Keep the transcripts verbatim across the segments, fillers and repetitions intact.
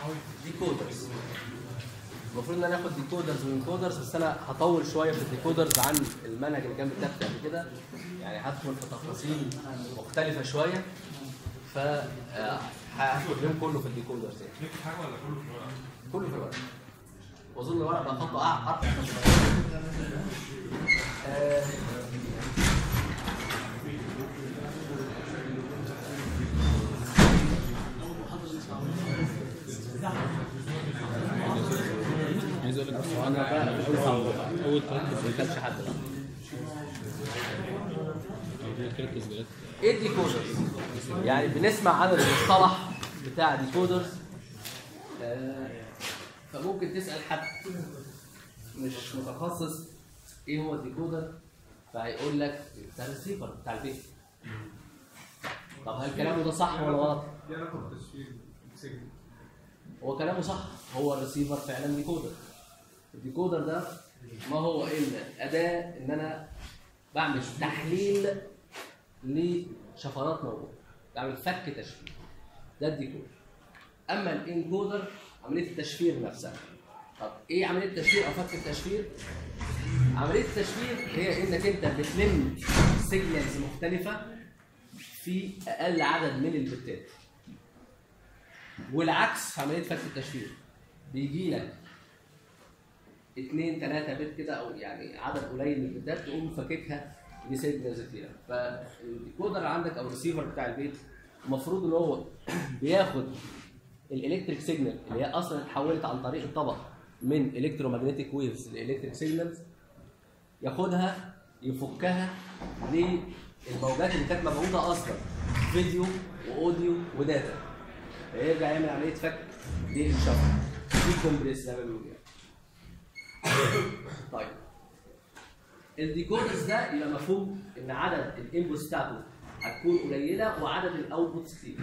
ديكودرز. المفروض ان انا اخد ديكودرز وانكودرز، بس انا هطول شويه في الديكودرز عن المنهج اللي كان بتاعتي قبل كده، يعني هدخل في تفاصيل مختلفه شويه، ف هاخد اليوم كله في الديكودرز. يعني ليك حاجه ولا كله في الورقه؟ كله في الورق. واظن الورق بقى خطه اعقد. آه عايز اقول لك بس انا بقى اول تركز ما كانش حد بقى. اول تركز بجد. ايه الديكودرز؟ يعني بنسمع عن المصطلح بتاع ديكودرز، آه فممكن تسأل حد مش متخصص ايه هو الديكودر، فهيقول لك ده الريسيفر بتاع البيت. طب هل كلامه ده صح ولا غلط؟ دي علاقه بالتشفير سيجنال. هو كلامه صح، هو الريسيفر فعلا ديكودر. الديكودر ده ما هو الا اداه ان انا بعمل تحليل لشفرات موجوده، بعمل فك تشفير، ده الديكودر. اما الانكودر عمليه التشفير نفسها. طب ايه عمليه التشفير او فك التشفير؟ عمليه التشفير هي انك انت بتلم سيجنالز مختلفه في اقل عدد من البتات، والعكس في عمليه فك التشفير بيجي لك اثنين ثلاثة بت كده، او يعني عدد قليل من البتات تقوم فككها لسيجنالز كتيره. فالديكودر عندك او الريسيفر بتاع البيت المفروض ان هو بياخد الالكتريك سيجنال اللي هي اصلا اتحولت عن طريق الطبق من الكترومagnetic ويفز لالكتريك سيجنالز، ياخدها يفكها للموجات اللي كانت مبعوثه اصلا، فيديو واوديو وداتا، فيرجع يعمل عمليه فك للشفره دي كومبريس زي ما بيقولوا. طيب الديكودرز ده يبقى مفهوم ان عدد الانبوتس بتاعته هتكون قليله وعدد الاوتبوتس كتير.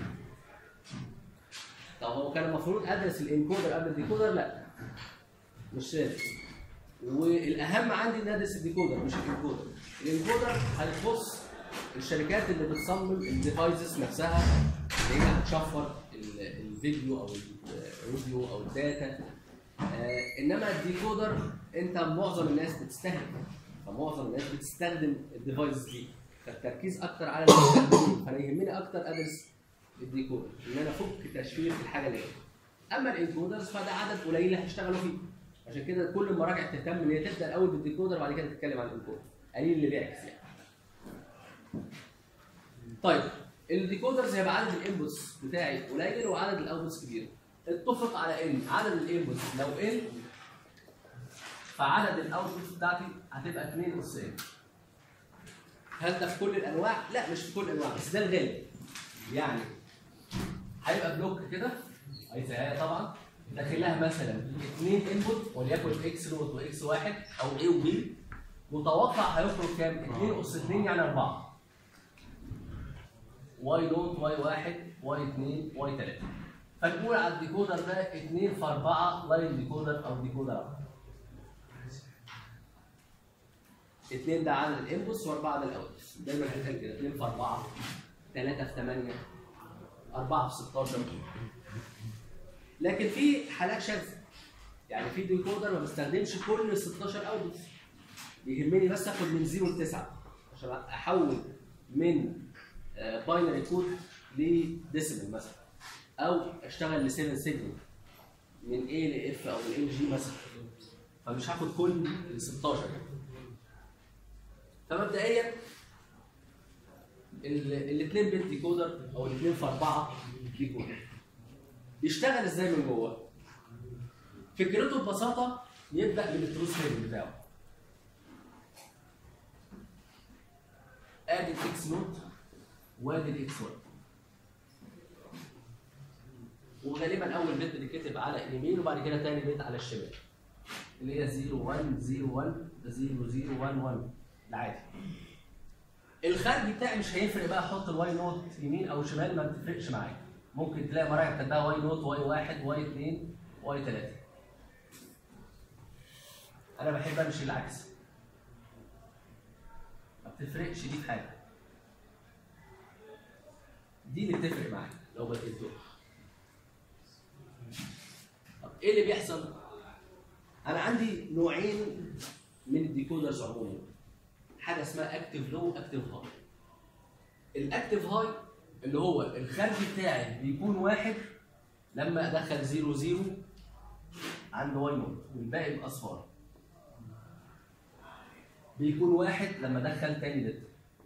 طب هو كان المفروض ادرس الانكودر قبل الديكودر؟ لا، مش لازم. والاهم عندي ان ادرس الديكودر مش الانكودر. الانكودر هيخص الشركات اللي بتصمم الديفايسز نفسها اللي هي هتشفر الفيديو او الاوديو او الداتا. آه انما الديكودر انت معظم الناس بتستهلك، فمعظم الناس بتستخدم الديفايسز دي، فالتركيز اكتر على المستخدمين، فانا يهمني اكتر ادرس الديكودر ان انا افك تشفير في الحاجه دي. اما الانكودرز فده عدد قليل هيشتغلوا فيه، عشان كده كل المراجع تهتم ان هي تبدا الاول بالديكودر وبعد كده تتكلم عن الانكودر، قليل اللي بيعكس يعني. طيب الديكودرز هيبقى عدد الانبوتس بتاعي قليل وعدد الاوتبوتس كبير. اتفق على ان عدد الانبوتس لو ان فعدد الاوتبوتس بتاعتي هتبقى اتنين اس ان. هل ده في كل الانواع؟ لا مش في كل الانواع، بس ده الغالب. يعني هيبقى بلوك كده اي طبعا داخل لها مثلا اثنين انبوت وليكن اكس نوت واكس واحد او اي وبي، متوقع هيخرج كام؟ اتنين اس اتنين يعني اربعه. واي نوت واي واحد واي اتنين واي تلاته. فنقول على الديكودر ده اتنين في اربعه لاين ديكودر او ديكودر اربعه. اتنين ده عدد الانبوتس واربعه ده الاوتبوتس. دايما هتلاقي كده اتنين في اربعه، تلاته في تمانيه، اربعه في ستاشر. لكن في حالات شاذه، يعني في ديكودر ما بستخدمش كل ستاشر اوتبوتس، يهمني بس اخد من صفر ل تسعه عشان احول من باينري كود لديسيمال مثلا، او اشتغل ل سبعه سيجنال من A ل F او من A ل G مثلا، فمش هاخد كل ال ستاشر. فمبدئيا الاثنين بت ديكودر او الاثنين في اربعه ديكودر يشتغل ازاي من جوه؟ فكرته ببساطه يبدا من التروث تيبل بتاعه. ادي الاكس نوت وادي الاكس واحد، وغالبا اول بت بيتكتب على اليمين وبعد كده ثاني بت على الشمال اللي هي صفر واحد صفر واحد ده صفر صفر واحد واحد العادي. الخارجي بتاعي مش هيفرق بقى احط الواي نوت يمين او شمال، ما بتفرقش معايا. ممكن تلاقي مراجع كاتباها واي نوت واي واحد واي اتنين واي تلاته. انا بحب امشي العكس، ما بتفرقش دي في حاجه، دي اللي بتفرق معايا لو بديت دول. ايه اللي بيحصل؟ انا عندي نوعين من الديكودرز عموما، حاجه اسمها اكتف لو واكتف هاي. الاكتف هاي اللي هو الخارجي بتاعي بيكون واحد لما ادخل زيرو زيرو عند واي نوت والباقي باصفار. بيكون واحد لما ادخل تاني داتا.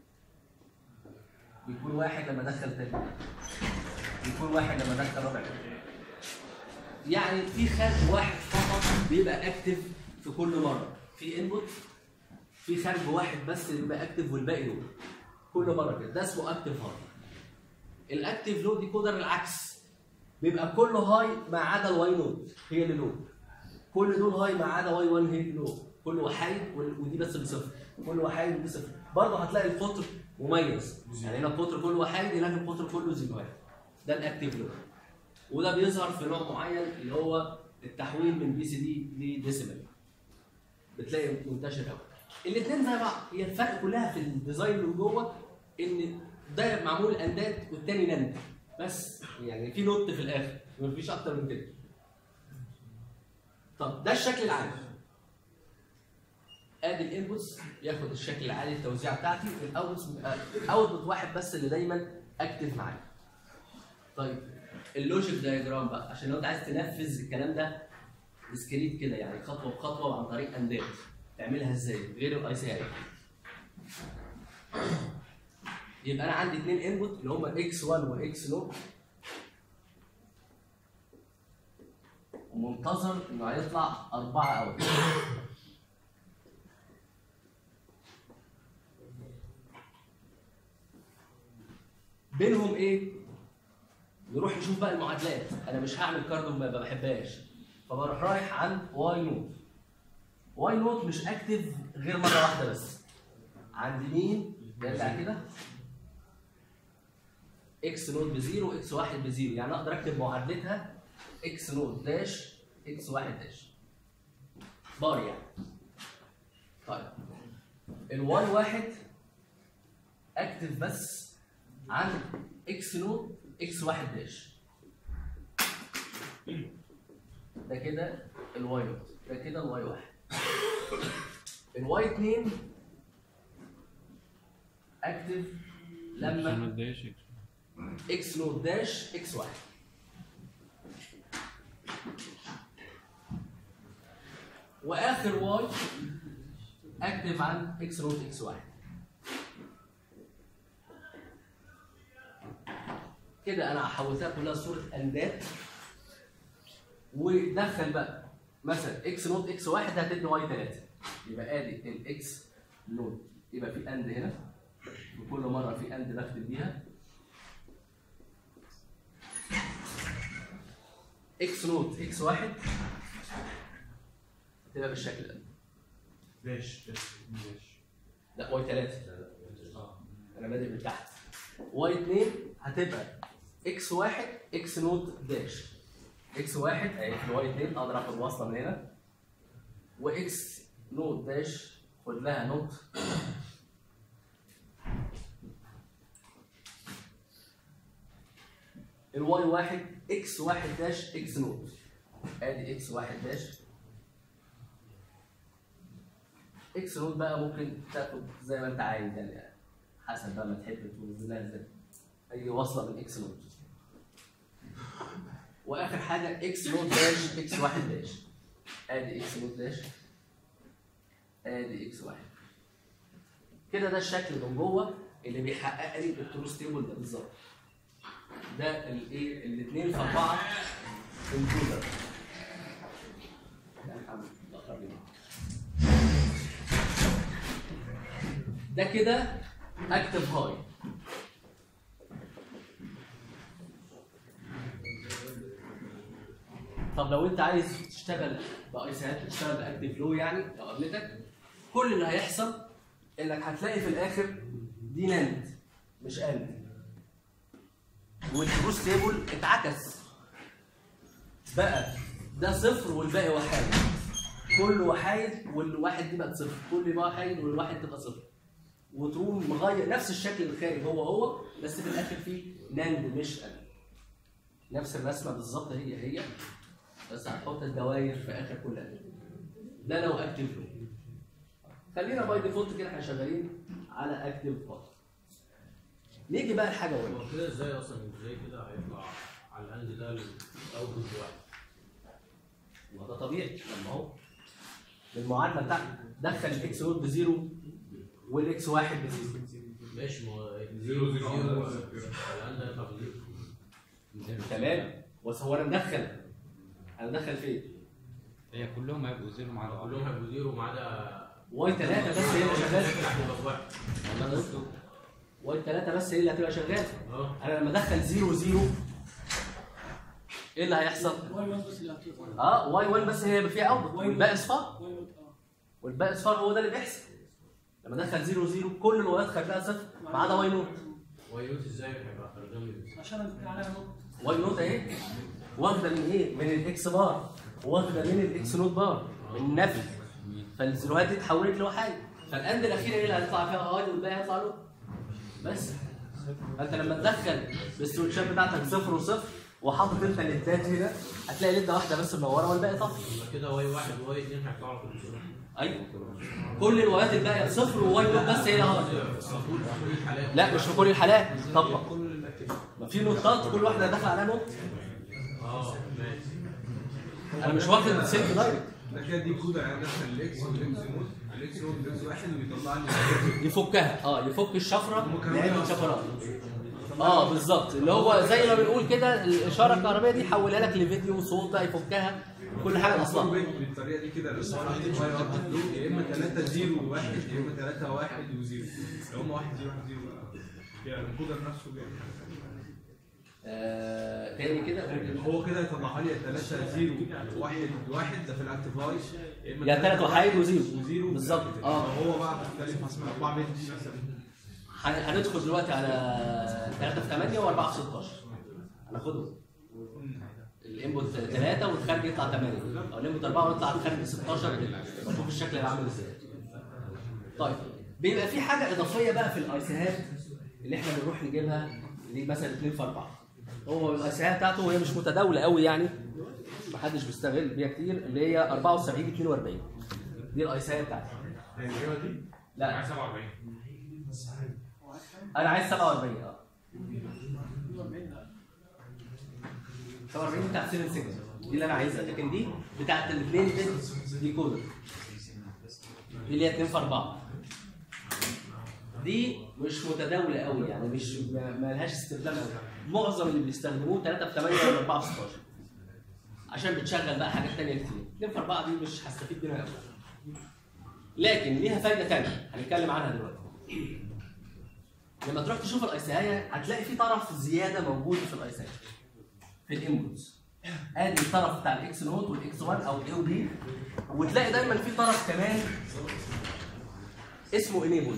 بيكون واحد لما ادخل تاني داتا. بيكون واحد لما ادخل ربع داتا. يعني في خارج واحد فقط بيبقى اكتف في كل مره، في انبوت في خارج واحد بس اللي بيبقى اكتف والباقي لو. كل مره كده، ده اسمه اكتف هاي. الاكتف لو ديكودر العكس، بيبقى كله هاي ما عدا الواي نوت هي اللي لو. كل دول هاي ما عدا واي واحد هي اللي لو. كل وحيد ودي بس بصفر، كل وحيد ودي صفر. برضه هتلاقي القطر مميز، يعني هنا القطر كله وحيد هناك القطر كله زيروات. ده الاكتف لو، وده بيظهر في نوع معين اللي هو التحويل من بي سي دي لديسيمال. بتلاقي منتشر قوي. الاثنين زي بعض، هي الفرق كلها في الديزاين اللي جوه ان ده معمول اندات والتاني نند بس، يعني في نوت في الاخر مفيش اكتر من كده. طب ده الشكل العام. ادي الانبوتس ياخد الشكل العالي التوزيع بتاعتي، الاوتبوتس اوتبوت واحد بس اللي دايما اكتف معايا. طيب اللوجيك دايجرام بقى، عشان لو انت عايز تنفذ الكلام ده ديسكريت كده، يعني خطوه بخطوه وعن طريق اندات، تعملها ازاي غير الاي سي اي؟ يبقى انا عندي اثنين انبوت اللي هم اكس واحد واكس نوت، ومنتظر انه هيطلع أربعة اوت. بينهم ايه؟ نروح نشوف بقى المعادلات. انا مش هعمل كاردو ما بحبهاش، فبروح رايح عند واي نوت. واي نوت مش اكتف غير مره واحده بس. عند مين؟ نرجع كده. اكس نوت بزيرو، اكس واحد بزيرو، يعني اقدر اكتب معادلتها اكس نوت داش اكس واحد داش. بار يعني. طيب الواي واحد اكتف بس عند اكس نوت اكس واحد داش. ده كده الواي نوت، ده كده الواي واحد. الواي اتنين اكتف لما اكس نوت داش اكس واحد. واخر واي اكتف عن اكس نوت اكس واحد. كده انا حولتها كلها صوره اندات. ودخل بقى مثلا اكس نوت اكس واحد هتدي واي ثلاثة، يبقى ادي الاكس نوت، يبقى في اند هنا وكل مره في اند بكتب بيها. اكس نوت اكس واحد تبقى بالشكل ده. داش داش لا واي ثلاثة، انا بادئ من تحت. واي اتنين هتبقى اكس واحد اكس نوت داش. اكس واحد اهي في الواي اتنين اقدر اخد وصله من هنا، واكس نوت داش خد لها نوت. الواي واحد اكس واحد داش اكس نوت، ادي اكس واحد داش. اكس نوت بقى ممكن تاخد زي ما انت عايز، يعني حسب بقى ما تحب توزنها ازاي، اي وصله من اكس نوت. واخر حاجه اكس نوت داش اكس واحد داش، ادي اكس نوت داش ادي اكس واحد. كده ده الشكل من جوه اللي بيحقق لي التروث تيبل ده بالظبط. ده الايه الاثنين في اربعه انكودر. ده كده اكتف هاي. طب لو انت عايز تشتغل بايسات، تشتغل باكتف لو، يعني لو قابلتك كل اللي هيحصل انك هتلاقي في الاخر دي ناند مش اند، والتروث تيبل اتعكس بقى، ده صفر والباقي وحايد. كل وحايد والواحد دي بقت صفر، كل وحايد والواحد تبقى صفر، وتقوم مغير نفس الشكل الخارج هو هو، بس في الاخر فيه ناند مش اند. نفس الرسمه بالظبط هي هي، بس هتحط الدوائر في اخر كل قلب. ده لو اكتف لو. خلينا باي ديفولت كده احنا شغالين على اكتف فقط. نيجي بقى لحاجه مهمه. هو كده ازاي اصلا ازاي كده هيطلع على الاند ده الاوتبوت واحد؟ ما ده طبيعي لما هو المعادله بتاعتك دخل الاكس نوت بزيرو والاكس واحد بزيرو. ماشي، ما هو زيرو زيرو على الاند هيطلع بزيرو. تمام، بس هو انا مدخل انا مدخل فين؟ هي كلهم هيبقوا زيرو مع بعض. كلهم هيبقوا زيرو ما عدا واي ثلاثة بس هي اللي شغاله. هتبقى واحد. واي ثلاثة بس هي اللي هتبقى شغاله. اه انا لما ادخل زيرو زيرو ايه اللي هيحصل؟ واي واحد بس اللي هتطلع. اه واي واحد بس هي اللي فيها اوت والباقي اصفار. واي واحد اه. والباقي اصفار هو ده اللي بيحصل. لما ادخل زيرو زيرو كل الوايات خارجها صفر ما عدا واي نوت. واي نوت ازاي هيبقى خارجها من عشان انا عليها نقطة. واي نوت اهي واخده من ايه؟ من الاكس بار واخده من الاكس نوت بار من النفي. فالزيروهات دي اتحولت لوحايد. فالاند الاخيره ايه اللي هيطلع فيها هاي والباقي هيطلع له بس. فانت لما تدخل السويتشات بتاعتك صفر وصفر وحاطط انت الليدات هنا هتلاقي ليده واحده بس منوره والباقي طفي. يبقى كده واي واحد وواي اثنين هيطلعوا كل صفر. ايوه كل الوايات الباقيه صفر وواي نوت بس هي هاي. كل الحالات. لا مش في كل الحالات طبق. ما في نوتات كل واحده داخله عليها نوت. اه ماشي. انا مش واخد سلك دايركت. ده كده دي كود يعني دخل الاكس والاكس نوت الاكس نوت الاكس واحد ويطلع لي يفكها اه يفك الشفره لعده شفرات. اه بالظبط اللي هو زي ما بنقول كده الاشاره الكهربائيه دي حولها لك لفيديو وصوت بقى يفكها كل حاجه اصلا. بالطريقه دي كده الاسوار يا اما ثلاثة زيرو وواحد يا اما ثلاثة واحد وزيرو. لو هم واحد زيرو واحد زيرو يعني الكودر نفسه بيعمل آه تاني كده هو كده يطلعها لي ثلاثة زيرو واحد واحد ده في الاكتيفاي يا ثلاثة وحيد وزيرو وزيرو بالظبط. اه هو بقى مختلف مثلا أربعة بت مثلا. هندخل دلوقتي على ثلاثة في ثمانية و4 في ستاشر. هناخدهم الانبوت ثلاثة والخارج يطلع ثمانية او الانبوت أربعة ويطلع الخارج ستاشر. نشوف الشكل اللي عامل ازاي. طيب بيبقى في حاجه اضافيه بقى في الايسيهات اللي احنا بنروح نجيبها دي مثلا اثنين في أربعة. هو الايسيهات بتاعته وهي مش متداوله قوي يعني محدش بيستغل بيها كتير اللي هي أربعة وسبعين اثنين وأربعين. دي الايسيهات بتاعتي. لا سبعة وأربعين. انا عايز سبعة وأربعين اه سبعة وأربعين بتاع سيفن سيجنال دي اللي انا عايزها. لكن دي بتاعت الاثنين بت دي كودر دي اللي هي اثنين في أربعة. دي مش متداوله قوي يعني مش ما لهاش استخدام قوي. معظم اللي بيستخدموه ثلاثة في ثمانية ولا أربعة في ستاشر عشان بتشغل بقى حاجات ثانيه كتير. اثنين في أربعة دي مش هستفيد منها قوي لكن ليها فايده ثانيه هنتكلم عنها دلوقتي. لما تروح تشوف الايسايه هتلاقي في طرف زياده موجود في الايسايه في الانبوتس. ادي الطرف بتاع الاكس نوت والاكس واحد او الاي وبي وتلاقي دايما في طرف كمان اسمه انيبل.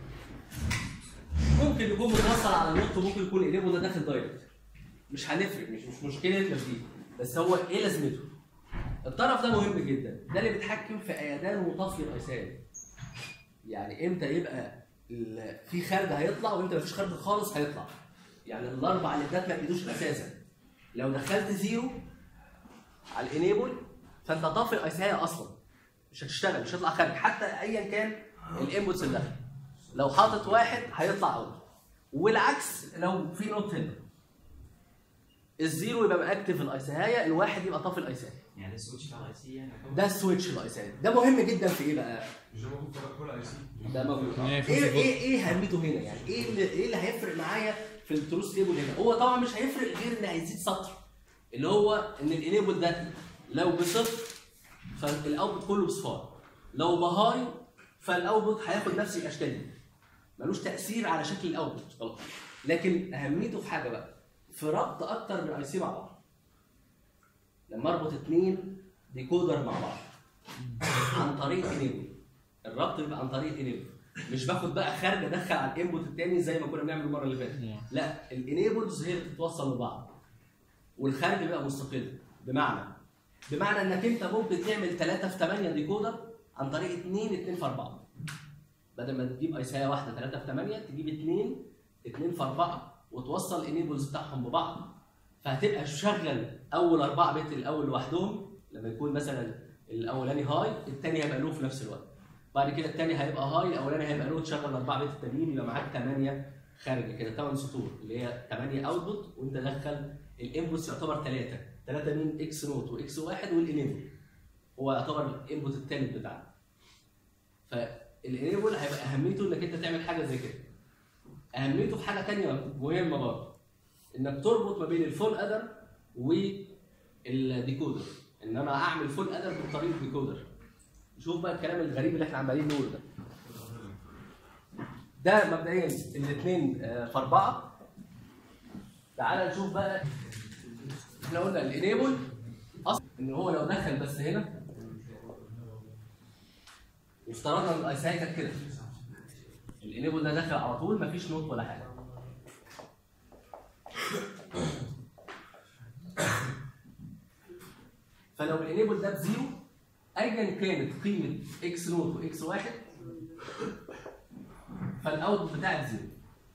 ممكن يكون متوصل على النوت وممكن يكون انيبل ده داخل دايركت. مش هنفرق مش مش مشكله دي بس هو ايه لازمته؟ الطرف ده مهم جدا. ده اللي بيتحكم في ايادان وطفي الايسايه. يعني امتى يبقى في خارج هيطلع وامتى مفيش خارج خالص هيطلع. يعني الاربع ليدات ما بيدوش اساسا. لو دخلت زيرو على الانيبل فانت طافي الايسايه اصلا مش هتشتغل مش هيطلع خارج حتى ايا كان الانبوتس اللي داخل. لو حاطط واحد هيطلع اوت والعكس لو في نوت هنا الزيرو يبقى ماكتف الايسايه الواحد يبقى طافي الايسايه. يعني السويتش بتاع الاي سي يعني ده السويتش الايسايه ده مهم جدا في ايه بقى؟ مش ده موجود في كل اي سي. ده موجود. إن هي ايه خمسة فولت. ايه ايه اهميته هنا يعني ايه اللي ايه اللي هيفرق معايا في التروس ليبل هنا؟ هو طبعا مش هيفرق غير ان هيزيد سطر اللي هو ان الانيبل ده لو بصفر فالاوتبوت كله بصفار. لو بهاي فالاوتبوت هياخد نفس الاشكال دي. ملوش تاثير على شكل الاوتبوت خلاص. لكن اهميته في حاجه بقى في ربط اكتر من اي سي مع بعض. لما اربط اثنين ديكودر مع بعض عن طريق انيبل. الربط بيبقى عن طريق انيبل مش باخد بقى خارج ادخل على الانبوت الثاني زي ما كنا بنعمل المره اللي فاتت. لا الانيبلز هي اللي بتتوصل لبعض والخارج بيبقى مستقل. بمعنى بمعنى انك انت ممكن تعمل ثلاثة في ثمانية ديكودر عن طريق اثنين اثنين في أربعة. بدل ما تجيب ايسايه واحده ثلاثة في ثمانية تجيب اثنين اثنين في أربعة وتوصل الانيبلز بتاعهم ببعض فهتبقى شغل اول اربعه بت الاول لوحدهم لما يكون مثلا الاولاني هاي الثاني هيبقى لو في نفس الوقت. بعد كده الثاني هيبقى هاي الاولاني هيبقى لو، تشغل الاربعه بت التانيين يبقى معاك ثمانيه خارج كده، ثمان سطور اللي هي ثمانيه اوتبوت، وانت دخل الانبوتس يعتبر ثلاثه، ثلاثه مين؟ اكس نوت واكس واحد والانيبل. هو يعتبر الانبوت الثالث بتاعنا. فالانيبل هيبقى اهميته انك انت تعمل حاجه زي كده. اهميته في حاجه ثانيه مهمه برضه، انك تربط ما بين الفول ادر والديكودر، ان انا اعمل فول ادر بطريقه ديكودر. شوف بقى الكلام الغريب اللي احنا عمالين نقوله ده. ده مبدئيا الاثنين في اربعه. تعال نشوف بقى، احنا قلنا الانيبل اصلا ان هو لو دخل بس هنا، وافترضنا ان الايساي كانت كده، الانيبل ده دخل على طول مفيش نوت ولا حاجه. فلو الانيبل ده بزيرو ايا كانت قيمه اكس نوت واكس واحد فالاوتبوت بتاعي بزيرو.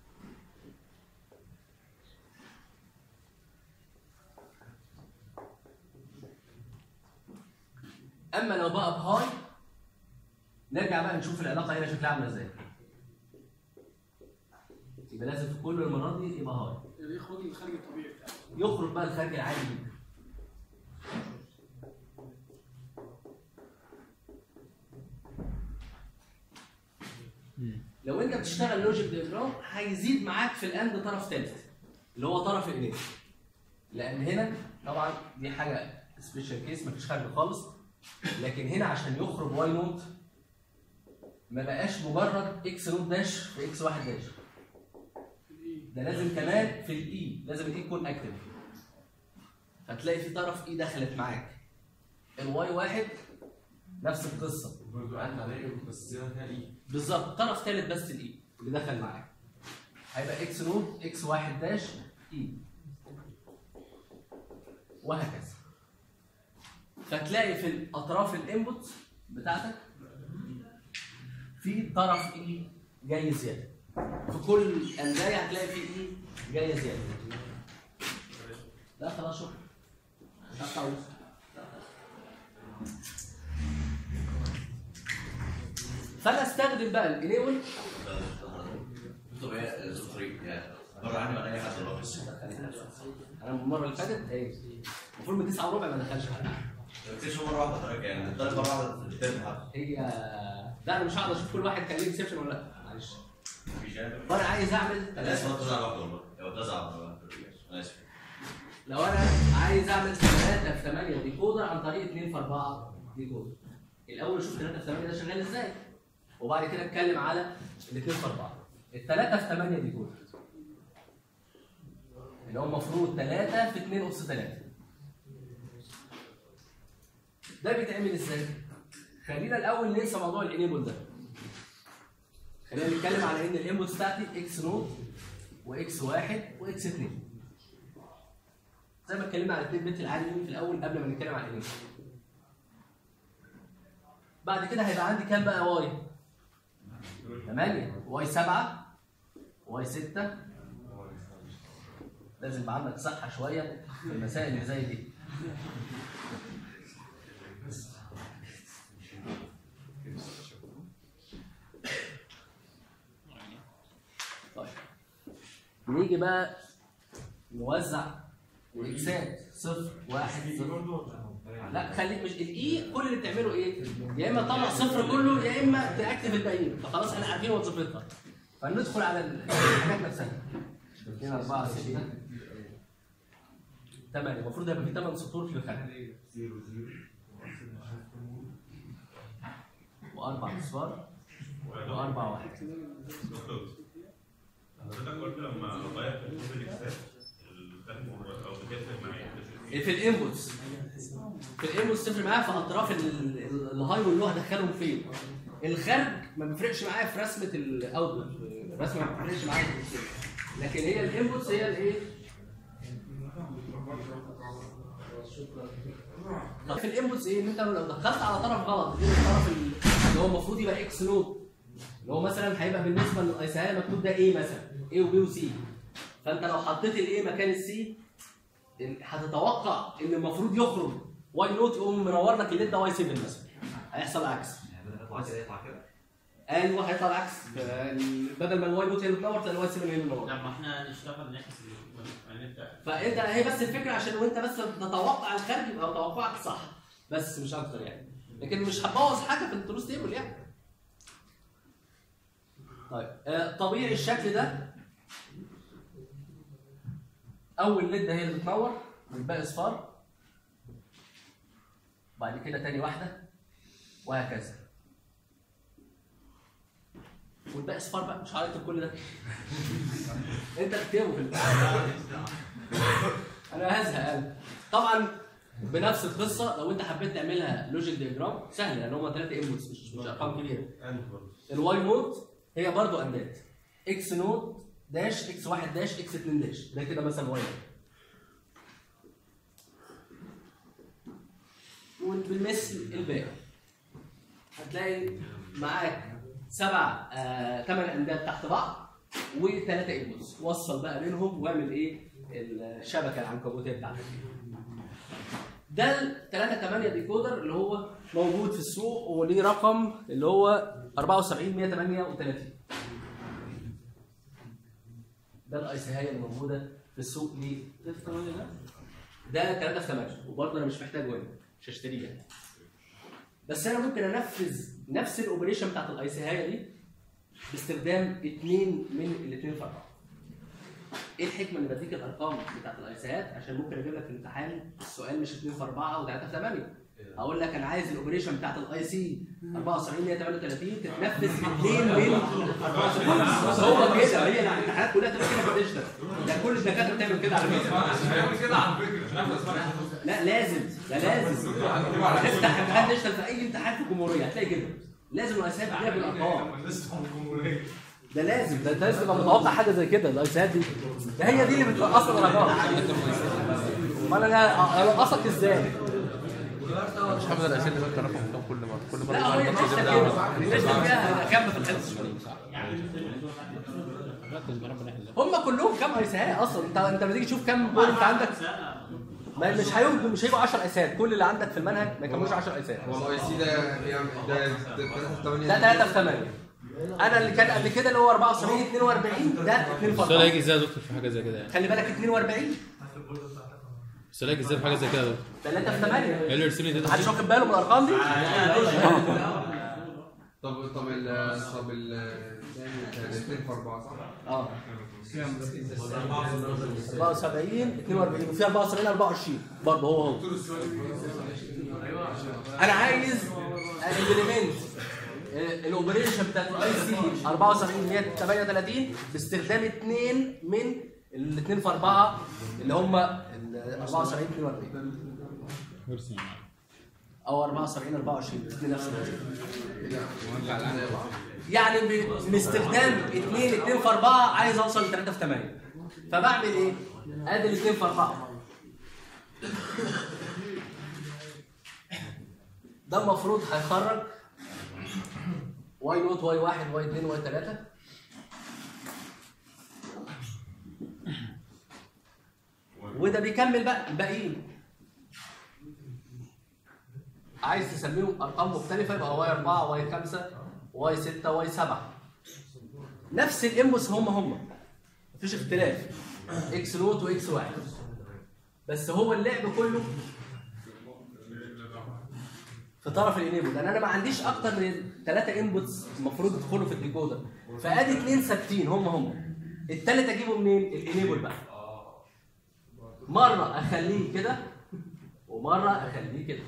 اما لو بقى بهاي نرجع بقى نشوف العلاقه هنا شكلها عامله ازاي. يبقى لازم في كل المرات دي يبقى هاي. يعني يخرج الخارج الطبيعي بتاعه. يخرج بقى الخارج العادي جدا. لو انت بتشتغل لوجيك ديجرام هيزيد معاك في الاند طرف ثالث اللي هو طرف الانيت، لان هنا طبعا دي حاجه سبيشال كيس مفيش خارج خالص، لكن هنا عشان يخرج واي نوت ما بقاش مجرد اكس نوت داش في اكس واحد داش، ده لازم كمان في الاي، لازم الاي يكون اكتف. هتلاقي في طرف اي دخلت معاك. الواي واحد نفس القصه بس فيها اي بالظبط، طرف ثالث بس الاي اللي دخل معاك هيبقى اكس نوت اكس واحد داش اي وهكذا. فتلاقي في الاطراف الانبوت بتاعتك في طرف اي جاي زياده، في كل اندايه هتلاقي في اي جايه زياده. لا خلاص شكرا مش هتعوز. فانا استخدم بقى الانيبل. طب ايه سوري بره عني بقى اي حد بقى. انا المره اللي فاتت ايه المفروض من تسعة وربع ما دخلش حد. تكتشف مره واحده حضرتك يعني الثالث مره واحده في الترم حتى. هي لا انا مش هقدر اشوف كل واحد كان ليه اكسبشن ولا لا، معلش. مفيش يعني. وانا عايز اعمل انا اسف بتزعل واحده والله، لو بتزعل انا اسف. لو انا عايز اعمل ثلاثة في ثمانية ديكودر عن طريق اثنين في اربعة ديكودر. الاول اشوف ثلاثة في ثمانية ده شغال ازاي، وبعد كده اتكلم على الاثنين في اربعة. الثلاثة في ثمانية ديكودر اللي هو المفروض ثلاثة في اثنين أس ثلاثة. ده بيتعمل ازاي؟ خلينا الاول ننسى موضوع الانيبل ده. خلينا نتكلم على ان الانبوتس بتاعتي اكس نوت واكس واحد واكس اثنين. زي ما اتكلمنا على الاثنين بت العاديين في الاول قبل ما نتكلم على الانيبل. بعد كده هيبقى عندي كام بقى واي؟ ثمانية، واي سبعة، واي ستة. لازم يبقى عندك صحة شوية في المسائل اللي زي دي. طيب نيجي بقى نوزع الاكسات صفر واحد صفر. لا خليك مش الاي كل اللي بتعمله ايه؟ يا اما تطلع صفر كله يا اما تاكتف الباقيين، فخلاص احنا عارفين وظيفتها. فندخل على الحاجات نفسها. اثنين أربعة ستة ثمانية، المفروض يبقى في ثمان سطور في الخانة. وأربع أصفار وأربع واحد. حضرتك قلت لما غير في الكود الاكسات الخارج او بتفرق معايا في الانبوتس في الانبوتس تفرق معايا في اطراف الهاي واللو هدخلهم فين. الخارج ما بيفرقش معايا في رسمه الاوتبوت، الرسمه ما بتفرقش معايا، لكن هي الانبوتس هي الايه؟ في الانبوتس ايه؟ ان انت لو دخلت على طرف غلط غير الطرف اللي هو المفروض يبقى اكس نوت، اللي هو مثلا هيبقى بالنسبه للايساي مكتوب ده ايه مثلا، ايه وبي وسي، فانت لو حطيت الايه مكان السي هتتوقع ان المفروض يخرج واي نوت يقوم منور لك الليد ده واي سبعة مثلا. هيحصل عكس. يعني بدل يطلع كده يطلع كده. ايوه هيطلع العكس، بدل ما الواي نوت هي اللي بتنور تلاقي الواي سبعة هي اللي بتنور. لما احنا نشتغل نعكس هنبدا. فانت هي بس الفكره عشان وانت بس تتوقع الخارج يبقى توقعك صح بس مش اكتر يعني، لكن مش هتبوظ حاجه في التروس تيبل يعني. طيب آه طبيعي الشكل ده اول ليد هي اللي بتنور والباقي اصفار، بعد كده تاني واحده وهكذا، والباقي اصفار بقى مش هعيط كل ده. انت تكتبه في الامتحان. انا هزهق انا طبعا. بنفس القصه لو انت حبيت تعملها لوجيك ديجرام سهل لان هم ثلاثه انبوتس مش مش ارقام كبيره. الواي نوت هي برضو اندات اكس نوت داش اكس واحد داش اكس اتنين داش، ده كده مثلا واي نوت. وبالمثل الباقي هتلاقي معاك سبع آه ثمان اندات تحت بعض وثلاثه انبوتس، وصل بقى بينهم واعمل ايه الشبكه العنكبوتيه بتاعتك. ده ال ثلاثة ثمانية ديكودر اللي هو موجود في السوق وليه رقم اللي هو أربعة وسبعين مية وثمانية وثلاثين. ده الاي سي هاي اللي موجوده في السوق ليه؟ ثلاثة ثمانية ده؟ ده ثلاثة ثمانية وبرضه انا مش محتاجه هنا مش هشتريه يعني. بس انا ممكن انفذ نفس الاوبريشن بتاعت الاي سي هاي دي باستخدام اثنين من الاثنين في اربعه. ايه الحكمه اللي بديك الارقام بتاعت الايسات؟ عشان ممكن اجيب لك في الامتحان السؤال مش اثنين في اربعه او ثلاثة في ثمانية. اقول لك انا عايز الاوبريشن بتاعت الاي سي أربعة وسبعين مية وثمانية وثلاثين تتنفذ اثنين من أربعة وسبعين. هو كده هي الامتحانات كلها تبقى كده في الديجيتال. ده كل الدكاتره بتعمل كده على فكره. كده على فكره. لا لازم ده لازم. افتح امتحان ديجيتال في اي امتحان في الجمهوريه هتلاقي كده. لازم الايسات تجيب بالارقام. ده لازم ده لازم تبقى متوقع حاجه زي كده. الايسات دي ده هي دي اللي بتنقص درجات. امال انا انقصك ازاي؟ مش حافظ الاسئله اللي انت رقم كل مره كل مره. لا هو ليش كده؟ ليش فيها كام في الحفظ؟ هم كلهم كام ايسات اصلا؟ انت انت لما تيجي تشوف كام بوينت عندك ما مش هيبقوا مش هيبقوا عشرة ايسات. كل اللي عندك في المنهج ما يكملوش عشرة ايسات. هو الاي سي ده بيعمل ده ثلاثة في ثمانية. ده ثلاثة في ثمانية. انا اللي كان قبل كده اللي هو أربعة وسبعين اثنين وأربعين ده اثنين في السؤال هيجي ازاي يا دكتور في حاجه زي كده يعني؟ خلي بالك اثنين وأربعين السؤال هيجي ازاي في حاجه زي كده يا دكتور؟ ثلاثة في ثمانية. ايه اللي يرسم لي ده؟ محدش واخد باله من الارقام دي؟ طب طب ال طب ال اثنين في أربعة صح؟ اه أربعة وسبعين اثنين وأربعين وفي أربعة وسبعين أربعة وعشرين برضه هو هو. انا عايز الاليمنت الاوبريشن بتاعت الاي سي أربعة وسبعين مية وثمانية وثلاثين باستخدام اثنين من الاثنين في اربعه اللي هم أربعة وسبعين اثنين وأربعين او أربعة وسبعين أربعة وعشرين الاثنين نفس يعني باستخدام اثنين اثنين في اربعه عايز اوصل ل ثلاثة في ثمانية. فبعمل ايه؟ ادي الاثنين في اربعه ده المفروض هيخرج واي نوت واي واحد واي اثنين واي ثلاثة وده بيكمل بقى الباقيين. عايز تسميهم ارقام مختلفه يبقى واي أربعة واي خمسة واي ستة واي سبعة. نفس الانبوس هم هم مفيش اختلاف اكس نوت واكس واحد بس هو اللعب كله في طرف الانيبل لان انا ما عنديش اكتر من ثلاثه انبوتس المفروض يدخلوا في الديكودر فادي اثنين ثابتين هم هم. الثالث اجيبه منين؟ الانيبل بقى. مره اخليه كده ومره اخليه كده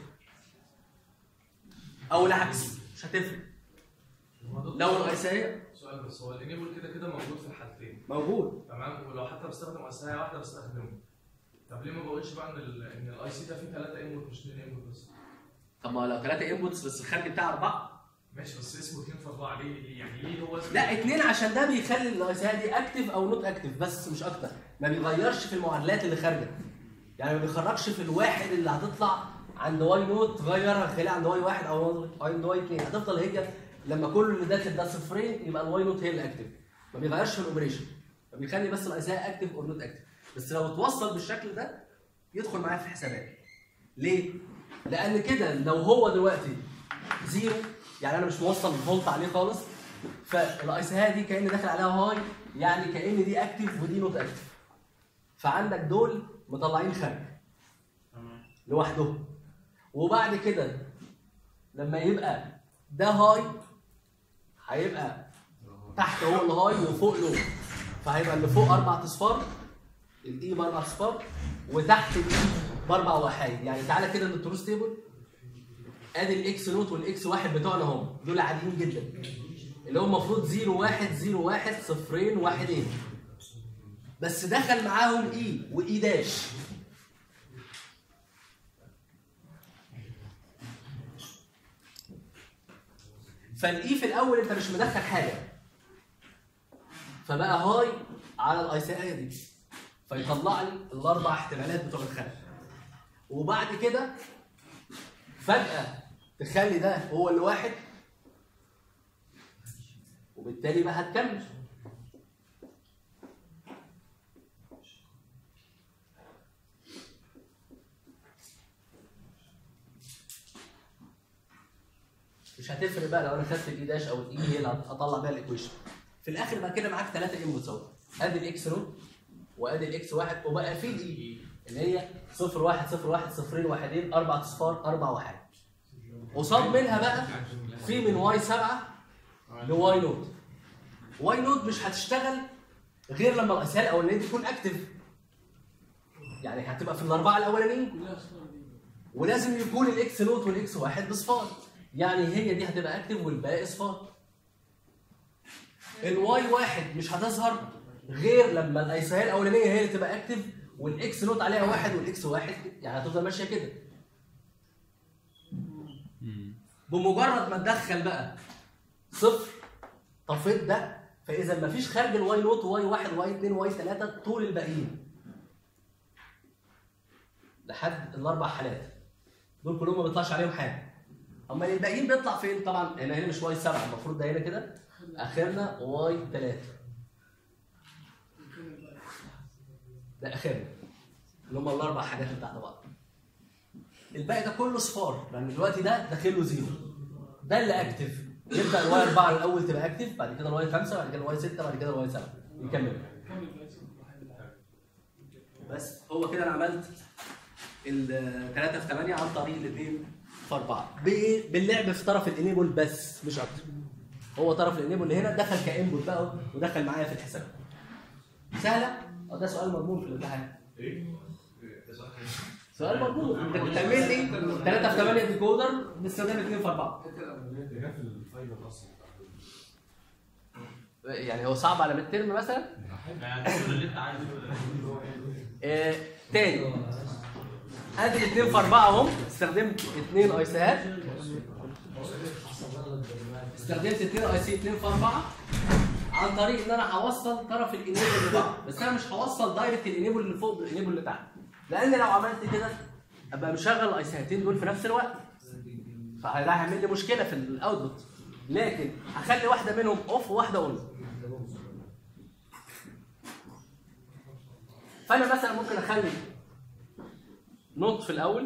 او العكس مش هتفرق. لو الرئيسيه سؤال بس هو الانيبل كده كده موجود في الحالتين موجود تمام ولو حتى بستخدم رئيسيه واحده بستخدمه. طب ليه ما بقولش بقى ان ان الاي سي ده فيه ثلاثه انبوت مش اثنين انبوت بس؟ طب ما لو ثلاثه انبوتس بس الخارج بتاع اربعه ماشي بس اسمه اثنين في اربعه ليه؟ يعني ليه هو اسمه لا اثنين عشان ده بيخلي الايسيات دي اكتف او نوت اكتف بس مش اكتر. ما بيغيرش في المعادلات اللي خارجه يعني ما بيخرجش في الواحد اللي هتطلع عند واي نوت تغيرها تخليها عند واي واحد او عند واي اثنين. هتفضل هي لما كل اللي داخل ده صفرين يبقى الواي نوت هي اللي اكتف. ما بيغيرش في الاوبريشن فبيخلي بس الايسيات اكتف او نوت اكتف. بس لو اتوصل بالشكل ده يدخل معايا في الحسابات. ليه؟ لان كده لو هو دلوقتي زيرو، يعني انا مش موصل فولت عليه خالص، فالايسيهات دي كأن داخل عليها هاي، يعني كأن دي اكتف ودي نوت اكتف. فعندك دول مطلعين خارج لوحدهم. وبعد كده لما يبقى ده هاي هيبقى تحت هو الهاي وفوق لو، فهيبقى اللي فوق اربع اصفار، الاي باربع اصفار، وتحت الاي باربع وحايد. يعني تعالى كده للتروس تيبل، ادي الاكس نوت والاكس واحد بتوعنا هم دول عاديين جدا، اللي هو المفروض صفر واحد صفر واحد صفرين واحدين، بس دخل معاهم اي واي داش. فالاي في الاول انت مش مدخل حاجه، فبقى هاي على الاي سي اي دي، فيطلع لي الاربع احتمالات بتوع الخلق. وبعد كده فجاه تخلي ده هو اللي واحد، وبالتالي بقى هتكمل. مش هتفرق بقى لو انا خدت الاي داش او الاي هي اللي هطلع بيها الايكويشن. في الاخر بقى كده معاك ثلاثه انبوتس اهو، ادي الاكس نوت وادي الاكس واحد، وبقى في الاي اللي هي صفر واحد صفر واحد صفرين واحدين اربع اصفار اربع واحد. قصاد منها بقى في من واي سبعه لواي نوت. واي نوت مش هتشتغل غير لما الاسئله الاولانيه دي تكون اكتف، يعني هتبقى في الاربعه الاولانيين، ولازم يكون الاكس نوت والاكس واحد بصفار، يعني هي دي هتبقى اكتف والباقي صفار. الواي واحد مش هتظهر غير لما الايساهال الاولانيه هي اللي تبقى اكتف والاكس نوت عليها واحد والاكس واحد، يعني هتفضل ماشيه كده. بمجرد ما تدخل بقى صفر طفيت ده، فاذا مفيش خارج الواي نوت واي واحد واي اتنين واي تلاته طول الباقيين لحد الاربع حالات دول كلهم ما بيطلعش عليهم حاجه. اما الباقيين بيطلع فين؟ طبعا هنا هنا مش واي سبعه، المفروض ده هنا كده اخرنا واي تلاته، ده اخرنا اللي هم الاربع حاجات اللي تحت بعض. الباقي ده كله صفار، لان دلوقتي ده داخل له زيرو، ده اللي اكتف. يبدا الواي اربعه الاول تبقى اكتف، بعد كده الواي خمسه، بعد كده الواي سته، بعد كده الواي سبعه، يكمل. بس هو كده انا عملت الثلاثه في ثمانيه عن طريق الاثنين في اربعه، باللعب في طرف الانيبل بس مش اكتر. هو طرف الانيبل اللي هنا دخل كانبوت بقى ودخل معايا في الحساب. سهله؟ اه ده سؤال مضمون في الامتحان. ايه؟ سؤال مضمون، انت بتعمل لي ثلاثه في ثمانيه ديكودر باستخدام اثنين في اربعه. يعني هو صعب على ميد ترم مثلا؟ يعني اللي انت عايزه. آه، تاني ادي الاثنين في اربعه اهم، استخدمت اثنين ايسيهات، استخدمت اثنين اي سي اثنين في اربعه عن طريق ان انا هوصل طرف الانيبل لبعض، بس انا مش هوصل دايركت الانيبل اللي فوق بالانيبل اللي تحت، لان لو عملت كده ابقى مشغل الايسيهاتين دول في نفس الوقت، فده هيعمل لي مشكله في الاوتبوت. لكن هخلي واحده منهم اوف وواحده اون. فانا مثلا ممكن اخلي نوت في الاول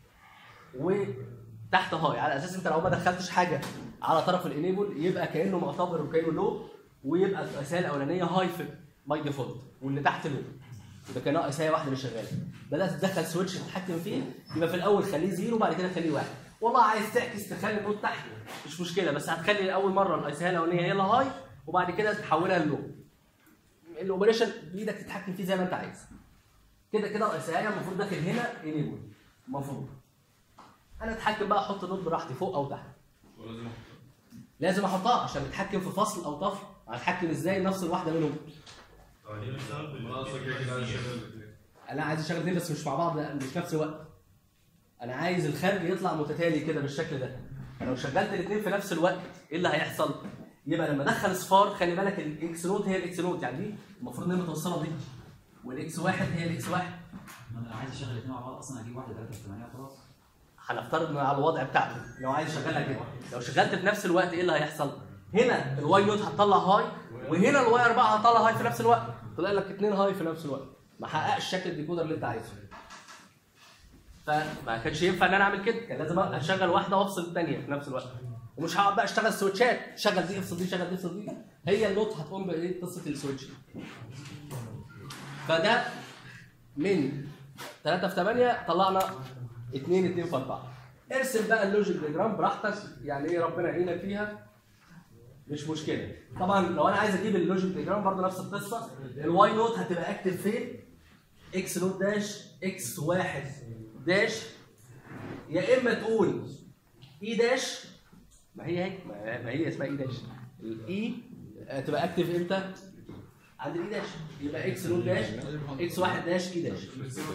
وتحت هاي، على اساس انت لو ما دخلتش حاجه على طرف الانيبل يبقى كانه معتبر وكانه لو، ويبقى الاسئله الاولانيه هاي في باي ديفولت واللي تحت لو، يبقى كانها اسئله واحده مش شغاله. بدات تدخل سويتش تتحكم فيه، يبقى في الاول خليه زيرو وبعد كده خليه واحد. والله عايز تعكس تخلي النوت تحت مش مشكله، بس هتخلي اول مره الاسئله الاولانيه هي اللي هاي وبعد كده تحولها للو. الاوبريشن بايدك تتحكم فيه زي ما انت عايز. كده كده الاسئله المفروض داخل هنا انيبل، المفروض انا اتحكم بقى احط نوت براحتي فوق او تحت. لازم احطها عشان اتحكم في فصل او طفل، هتحكم ازاي نفس الواحده منهم. انا عايز اشغل اثنين بس مش مع بعض، لا مش نفس الوقت. انا عايز الخارج يطلع متتالي كده بالشكل ده. لو شغلت الاثنين في نفس الوقت ايه اللي هيحصل؟ يبقى لما ادخل صفار خلي بالك الاكس نوت هي الاكس نوت، يعني دي المفروض ان هي متوصله دي، والاكس واحد هي الاكس واحد. ما انا عايز اشغل الاثنين مع بعض اصلا اجيب واحده ثلاثه في ثمانيه خلاص. هنفترض من على الوضع بتاعته لو عايز اشغلها كده، لو شغلت في نفس الوقت ايه اللي هيحصل؟ هنا الواي نوت هتطلع هاي وهنا الواي اربعه هتطلع هاي في نفس الوقت، طلع لك اثنين هاي في نفس الوقت، ما حققش شكل الديكودر اللي انت عايزه. فما كانش ينفع ان انا اعمل كده، كان لازم اشغل واحده وافصل الثانيه في نفس الوقت، ومش هقعد بقى اشتغل سويتشات، شغل دي افصل دي شغل دي افصل دي، هي النوت هتقوم بايه؟ قصه السويتش. فده من ثلاثة في ثمانية طلعنا اتنين اتنين في أربعة. ارسم بقى اللوجيك ديجرام براحتك، يعني ايه ربنا يعينك فيها مش مشكله. طبعا لو انا عايز اجيب اللوجيك ديجرام برضه نفس القصه، الواي نوت هتبقى اكتف فين؟ اكس نوت داش اكس واحد داش، يا اما تقول اي داش، ما هي هي ما هي اسمها اي داش، الاي هتبقى اكتف امتى؟ عند الاي داش، يبقى اكس نوت داش اكس واحد داش اي داش.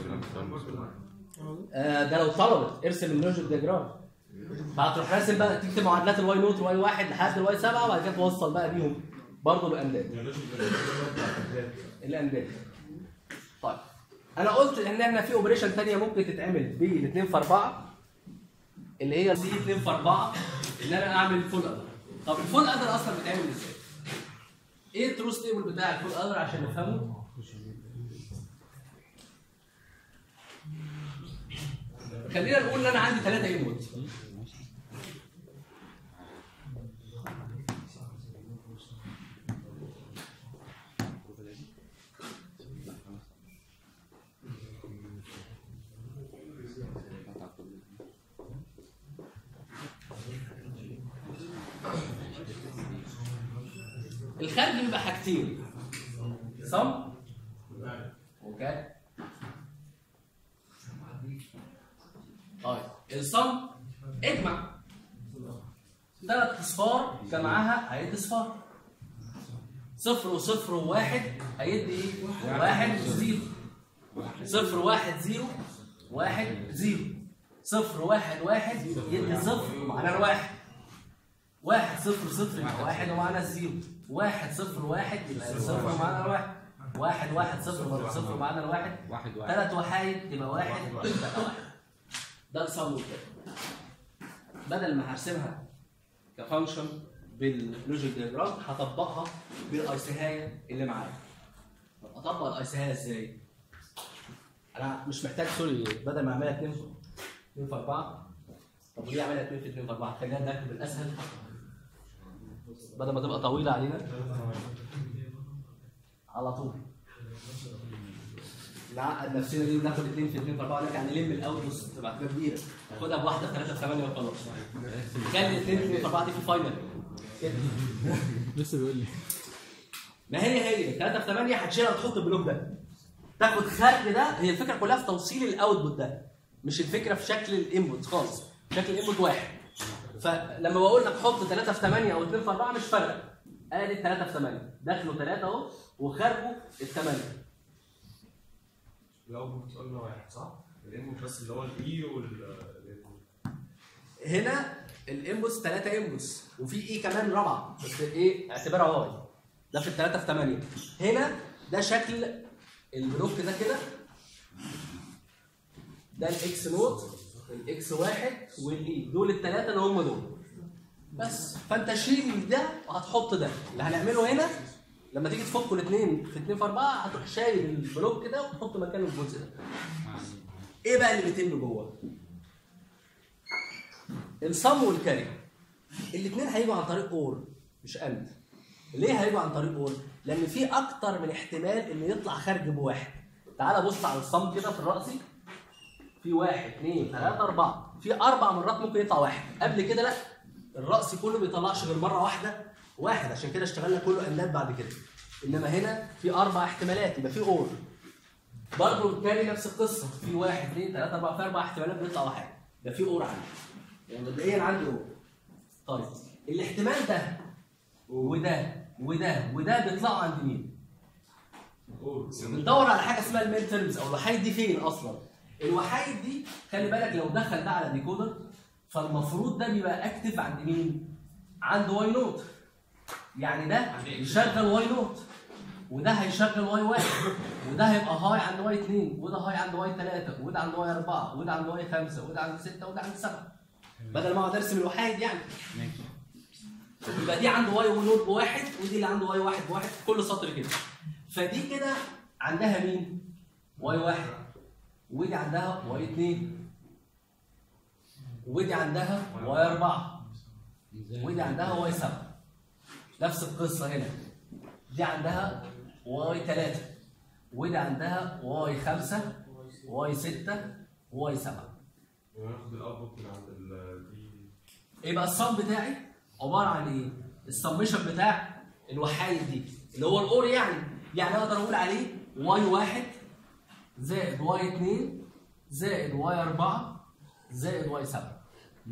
آه ده لو طلبت ارسم اللوجيك ديجرام، فهتروح راسم بقى تكتب معادلات الواي نوت والواي واحد لحد الواي سبعة، وبعد كده توصل بقى بيهم برضه الانداد. الانداد. طيب انا قلت ان احنا في اوبريشن ثانيه ممكن تتعمل بالاثنين في أربعة، اللي هي سي اثنين في أربعة، ان انا اعمل فول ادر. طب الفول ادر اصلا بيتعمل ازاي؟ ايه التروث تيبل بتاع الفول ادر عشان نفهمه؟ خلينا نقول ان انا عندي ثلاثة انبوت. الخارج بيبقى حاجتين، صم اوكي. طيب الصم اجمع ثلاث اصفار جمعها هيدي صفار، صفر وصفر وواحد هيدي ايه؟ واحد زيرو، صفر واحد زيرو واحد زيرو، صفر واحد واحد يدي صفر ومعانا الواحد، واحد صفر صفر يبقى واحد ومعانا الزيرو، واحد صفر واحد يبقى صفر ومعانا الواحد، واحد واحد صفر برضه صفر ومعانا الواحد، واحد واحد ثلاث وحايد يبقى واحد يبقى واحد. ده الصم كده. بدل ما هرسمها كفانكشن باللوجيك ديجرام هطبقها بالايسيهايه اللي معايا. طب اطبق الايسيهايه ازاي؟ انا مش محتاج سوري، بدل ما اعملها اتنين اتنين في أربعة، طب وليه اعملها اتنين في اتنين في أربعة؟ خلينا نركب الاسهل بدل ما تبقى طويله علينا على طول. نعقد نفسنا دي ناخد اتنين في اتنين في أربعة، نرجع نلم الاول بص تبقى حاجه كبيره، خدها بواحده في ثلاثة في ثمانية وخلاص. خلي اتنين في اتنين في أربعة دي في فاينل كده. لسه بيقول لي ما هي هي ثلاثة في ثمانية هتشيلها وتحط البلوك ده. تاخد خارج ده، هي الفكره كلها في توصيل الاوتبوت ده، مش الفكره في شكل الانبوت خالص، شكل الانبوت واحد. فلما بقول لك حط ثلاثة في ثمانية او اتنين في أربعة مش فارقه. ادي ثلاثة في ثمانية، داخله ثلاثة اهو وخارجه الثمانية. الاوتبوت قلنا واحد صح؟ الانبوت بس اللي هو الاي وال هنا الانبوتس ثلاثة انبوتس وفي اي كمان رابعه، بس ايه اعتبرها واي. ده في الثلاثة في ثمانية. هنا ده شكل البلوك ده كده، ده الاكس نوت الاكس واحد والاي، دول الثلاثه اللي هم دول بس. فانت شيل ده وهتحط ده. اللي هنعمله هنا لما تيجي تفكوا الاثنين في اتنين في أربعة هتروح شايل البلوك كده وتحط مكانه الجزء ده. ايه بقى اللي بيتم جوه؟ الصم والكاري الاثنين هيجوا عن طريق اور مش اند. ليه هيجوا عن طريق اور؟ لان في اكتر من احتمال ان يطلع خارج بواحد. تعال بص على الصم كده في الرأسي، في واحد اثنين ثلاثة أربعة، في أربع مرات ممكن يطلع واحد. قبل كده لا، الرأسي كله ما بيطلعش غير مرة واحدة واحد، عشان كده اشتغلنا كله اندات بعد كده. انما هنا في اربع احتمالات يبقى في اور. برضه الكاري نفس القصه، في واحد اثنين ثلاثة أربعة، في اربع احتمالات بيطلع واحد، ده في اور عندي. يعني مبدئيا عندي اور. طيب الاحتمال ده وده وده وده بيطلعوا عند مين؟ بندور على حاجه اسمها المين تيرمز او الوحايد دي فين اصلا؟ الوحايد دي خلي بالك لو دخل ده على ديكودر فالمفروض ده بيبقى اكتف عند مين؟ عند واي نوت. يعني ده يشغل واي نوت وده هيشغل واي واحد وده هيبقى هاي عند واي اثنين وده هاي عند واي ثلاثة وده عند واي أربعة وده عند واي خمسة وده عند ستة وده عند سبعة. بدل ما اقعد ارسم الوحايد يعني. يبقى دي عنده واي نوت بواحد ودي اللي عنده واي واحد بواحد في كل سطر كده. فدي كده عندها مين؟ واي واحد ودي عندها واي اثنين ودي عندها واي أربعة ودي عندها واي سبعة. نفس القصه هنا، دي عندها واي ثلاثة ودي عندها واي خمسة واي ستة واي سبعة. وناخد الاوتبوت من عند ال دي. ايه بقى الصم بتاعي؟ عباره عن ايه؟ السمشن بتاع الوحايد دي اللي هو الاور، يعني يعني اقدر اقول عليه واي واحد زائد واي اتنين زائد واي أربعة زائد واي سبعة.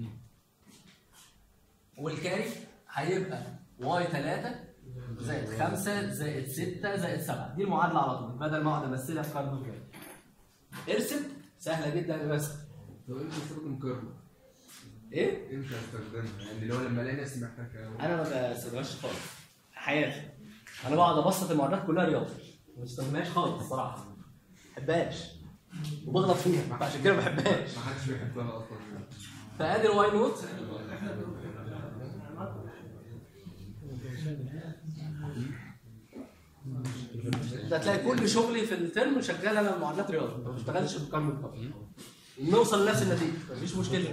والكاري هيبقى واي ثلاثة زائد خمسة زائد ستة زائد سبعة. دي المعادله على طول بدل ما اقعد امثلها في كاردو كده. ارسم سهله جدا بس. طب امتى استخدم كيرنل؟ ايه؟ امتى استخدمها؟ يعني اللي هو لما الاقي نفسي محتاج انا ما بستخدمهاش خالص حياتي. انا بقعد ابسط المعادلات كلها رياضه، ما بستخدمهاش خالص الصراحه. ما بحبهاش وبغلط فيها عشان كده ما بحبهاش. ما حدش بيحبها اصلا. فادي الواي نوت انت هتلاقي كل شغلي في الترم شغال انا معادلات رياضه، ما بشتغلش بكم طبعا. نوصل لنفس النتيجه مفيش مشكله.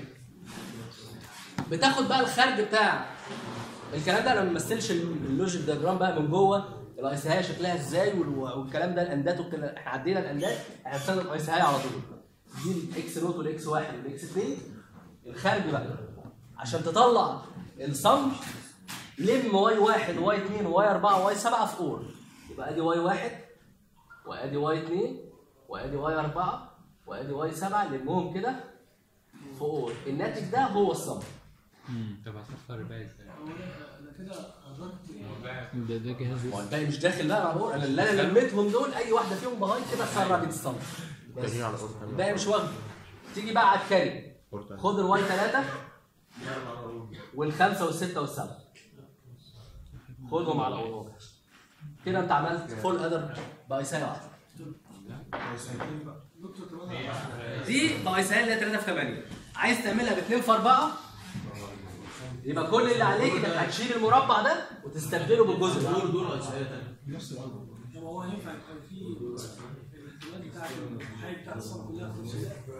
بتاخد بقى الخارج بتاع الكلام ده. انا ما بمثلش اللوجيك دياجرام بقى من جوه الاي سي هاي شكلها ازاي والكلام ده، الاندات والكلام. احنا عدينا الاندات، احنا بنستخدم الاي سي هاي على طول. دي الاكس نوت والاكس واحد والاكس اثنين. الخارج بقى عشان تطلع الصم لم واي واحد واي اثنين واي أربعة واي سبعة في اور. يبقى ادي واي واحد وادي واي اثنين وادي واي أربعة وادي واي سبعة، لمهم كده في اور. الناتج ده هو الصم. امم طب هصفر الباقي ازاي؟ انا كده قررت ده ده جهاز هو الباقي مش داخل بقى مع اور. انا اللي انا لميتهم دول اي واحده فيهم بهاي كده خرجت الصم. الباقي مش واخد. تيجي بقى على الكاري، خد الواي ثلاثة والخمسة والستة والسبعة، خدهم على اور. كده انت عملت فول ادر بايساي واحده. دي بايساي اللي هي ثلاثة في ثمانية. عايز تعملها ب اثنين في أربعة، يبقى كل اللي عليك انك هتشيل المربع ده وتستبدله بالجزء ده. دول دول اسئله ثانيه. طب هو ينفع يبقى في الاحتمال بتاع الحاجه بتاع الصوت كلها في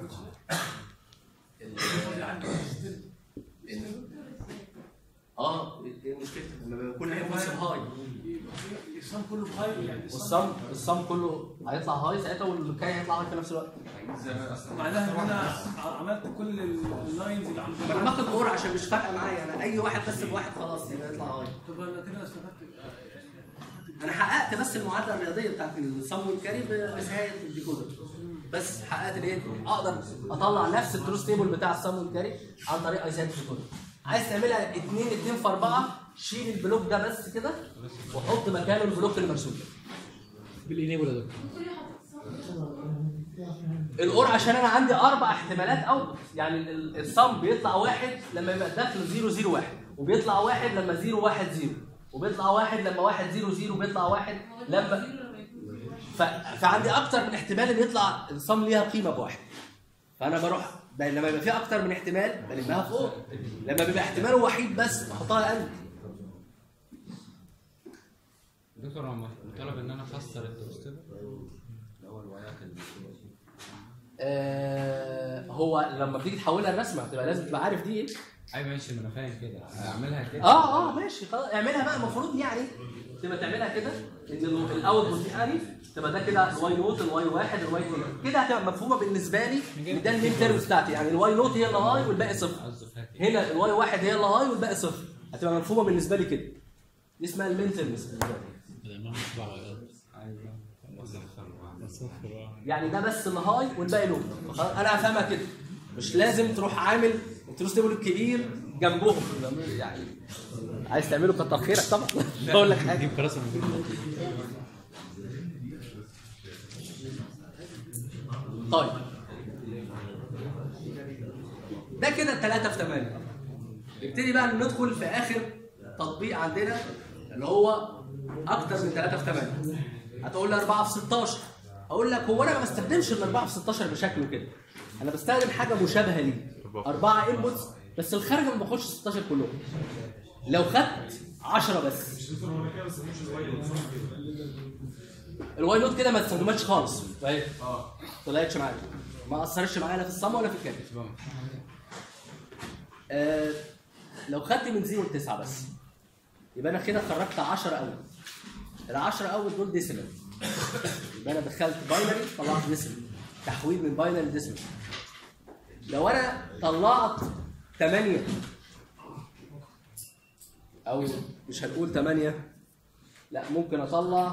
اه ايه مشكلتك؟ لما كل هي موسم هاي الصم كله هاي يعني والصم الصم كله هيطلع هاي ساعتها والكاي هيطلع هاي في نفس الوقت. معناها ان انا عملت كل اللاينز اللي عند انا باخد اور عشان مش فارقه معايا. انا اي واحد بس بواحد خلاص يبقى يطلع هاي. طب انا كده استفدت. انا حققت بس المعادله الرياضيه بتاعت الصم والكاري بنهايه الديكودر. بس حققت الايه؟ اقدر اطلع نفس التروس تيبل بتاع الصم والكاري عن طريق ايسات الديكودر. عايز تعملها اتنين اتنين في أربعة، شيل البلوك ده بس كده وحط مكانه البلوك المرسوم. بالانيبل يا دكتور. الأور عشان انا عندي اربع احتمالات اوت، يعني الصم بيطلع واحد لما يبقى الدخل زيرو زيرو واحد، وبيطلع واحد لما زيرو واحد زيرو، وبيطلع واحد لما واحد زيرو زيرو، بيطلع واحد لما ف... فعندي اكتر من احتمال ان يطلع الصم ليها قيمه بواحد. فانا بروح لما يبقى في اكتر من احتمال بلمها في اور، لما بيبقى احتمال وحيد بس بحطها قلب. دكتور عمر طلب ان انا افسر التوستر. آه هو لما بتيجي تحولها الرسمه هتبقى لازم تبقى عارف دي ايه. ايوه ماشي، ما انا فاهم كده اعملها كده. اه اه ماشي خلاص اعملها بقى. المفروض يعني تبقى تعملها كده ان الاوتبوت يعني تبقى ده كده الواي نوت الواي واحد الواي اثنين كده، هتبقى مفهومه بالنسبه لي ان ده المين تيرمز بتاعتي. يعني الواي نوت هي اللي هاي والباقي صفر، هنا الواي واحد هي اللي هاي والباقي صفر، هتبقى مفهومه بالنسبه لي كده. دي اسمها المين تيرمز. يعني ده بس اللي هاي والباقي لو. انا هفهمها كده، مش لازم تروح عامل التروس تيبل الكبير جنبهم. يعني عايز تعمله كتر خيرك طبعا. اقول لك حاجه طيب ده كده ثلاثة في ثمانية. نبتدي بقى ندخل في اخر تطبيق عندنا اللي هو اكتر من ثلاثة في ثمانية. هتقول لي أربعة في ستاشر. اقول لك هو انا ما بستخدمش ال أربعة في ستاشر بشكله كده، انا بستخدم حاجه مشابهه ليه. أربعة انبوتس بس الخارج ما باخدش ستاشر كلهم. لو خدت عشرة بس الواي نوت كده ما استخدمتش خالص. اهي اه طلعتش معايا، ما اثرتش معايا لا في الصم ولا في الكاري. آه لو خدت من صفر ل تسعة بس يبقى انا كده خرجت عشرة اوت. ال عشرة اوت دول ديسيمال، يبقى انا دخلت باينري طلعت ديسيمال، تحويل من باينري لديسيمال. لو انا طلعت ثمانية او مش هنقول ثمانية، لا ممكن اطلع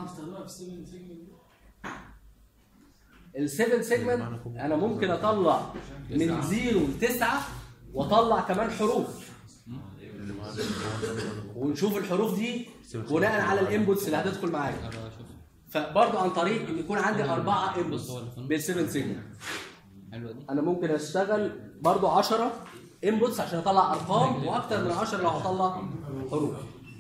ال سبعة سيجمنت. انا ممكن اطلع من صفر ل تسعة واطلع كمان حروف، ونشوف الحروف دي بناء على الانبوتس اللي هتدخل معايا. فبرضه عن طريق ان يكون عندي اربعه انبوتس بال سبعة سيجمنت انا ممكن اشتغل برضه عشرة انبوتس عشان اطلع ارقام، واكتر من عشرة لو هطلع حروف.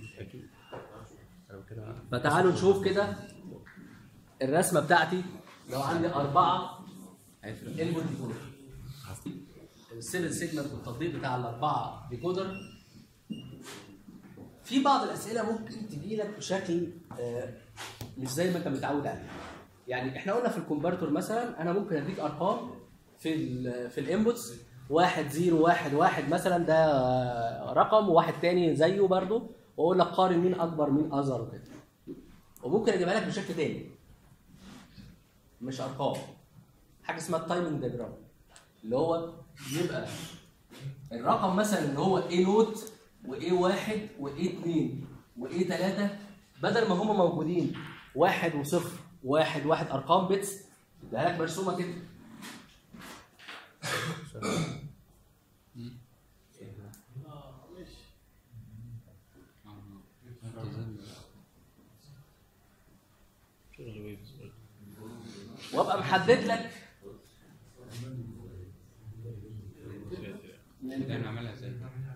فتعالوا نشوف كده الرسمه بتاعتي. لو عندي اربعه انبوت ديكودر، السبعة سيجمنت والتطبيق بتاع الاربعه ديكودر، في بعض الاسئله ممكن تجي لك بشكل مش زي ما انت متعود عليه. يعني احنا قلنا في الكونفرتور مثلا انا ممكن اديك ارقام في ال في الانبوتس، واحد زيرو واحد واحد مثلا ده رقم، وواحد تاني زيه برضه، واقول لك قارن مين اكبر مين اصغر وكده. وممكن اجيبها لك بشكل تاني مش ارقام، حاجه اسمها التايمنج دياجرام، اللي هو يبقى الرقم مثلا اللي هو اي نوت واي واحد واي اتنين واي تلاتة، بدل ما هم موجودين واحد وصفر واحد واحد ارقام بيتس، يبقى لك مرسومه كده. وابقى محدد لك نعملها ازاي.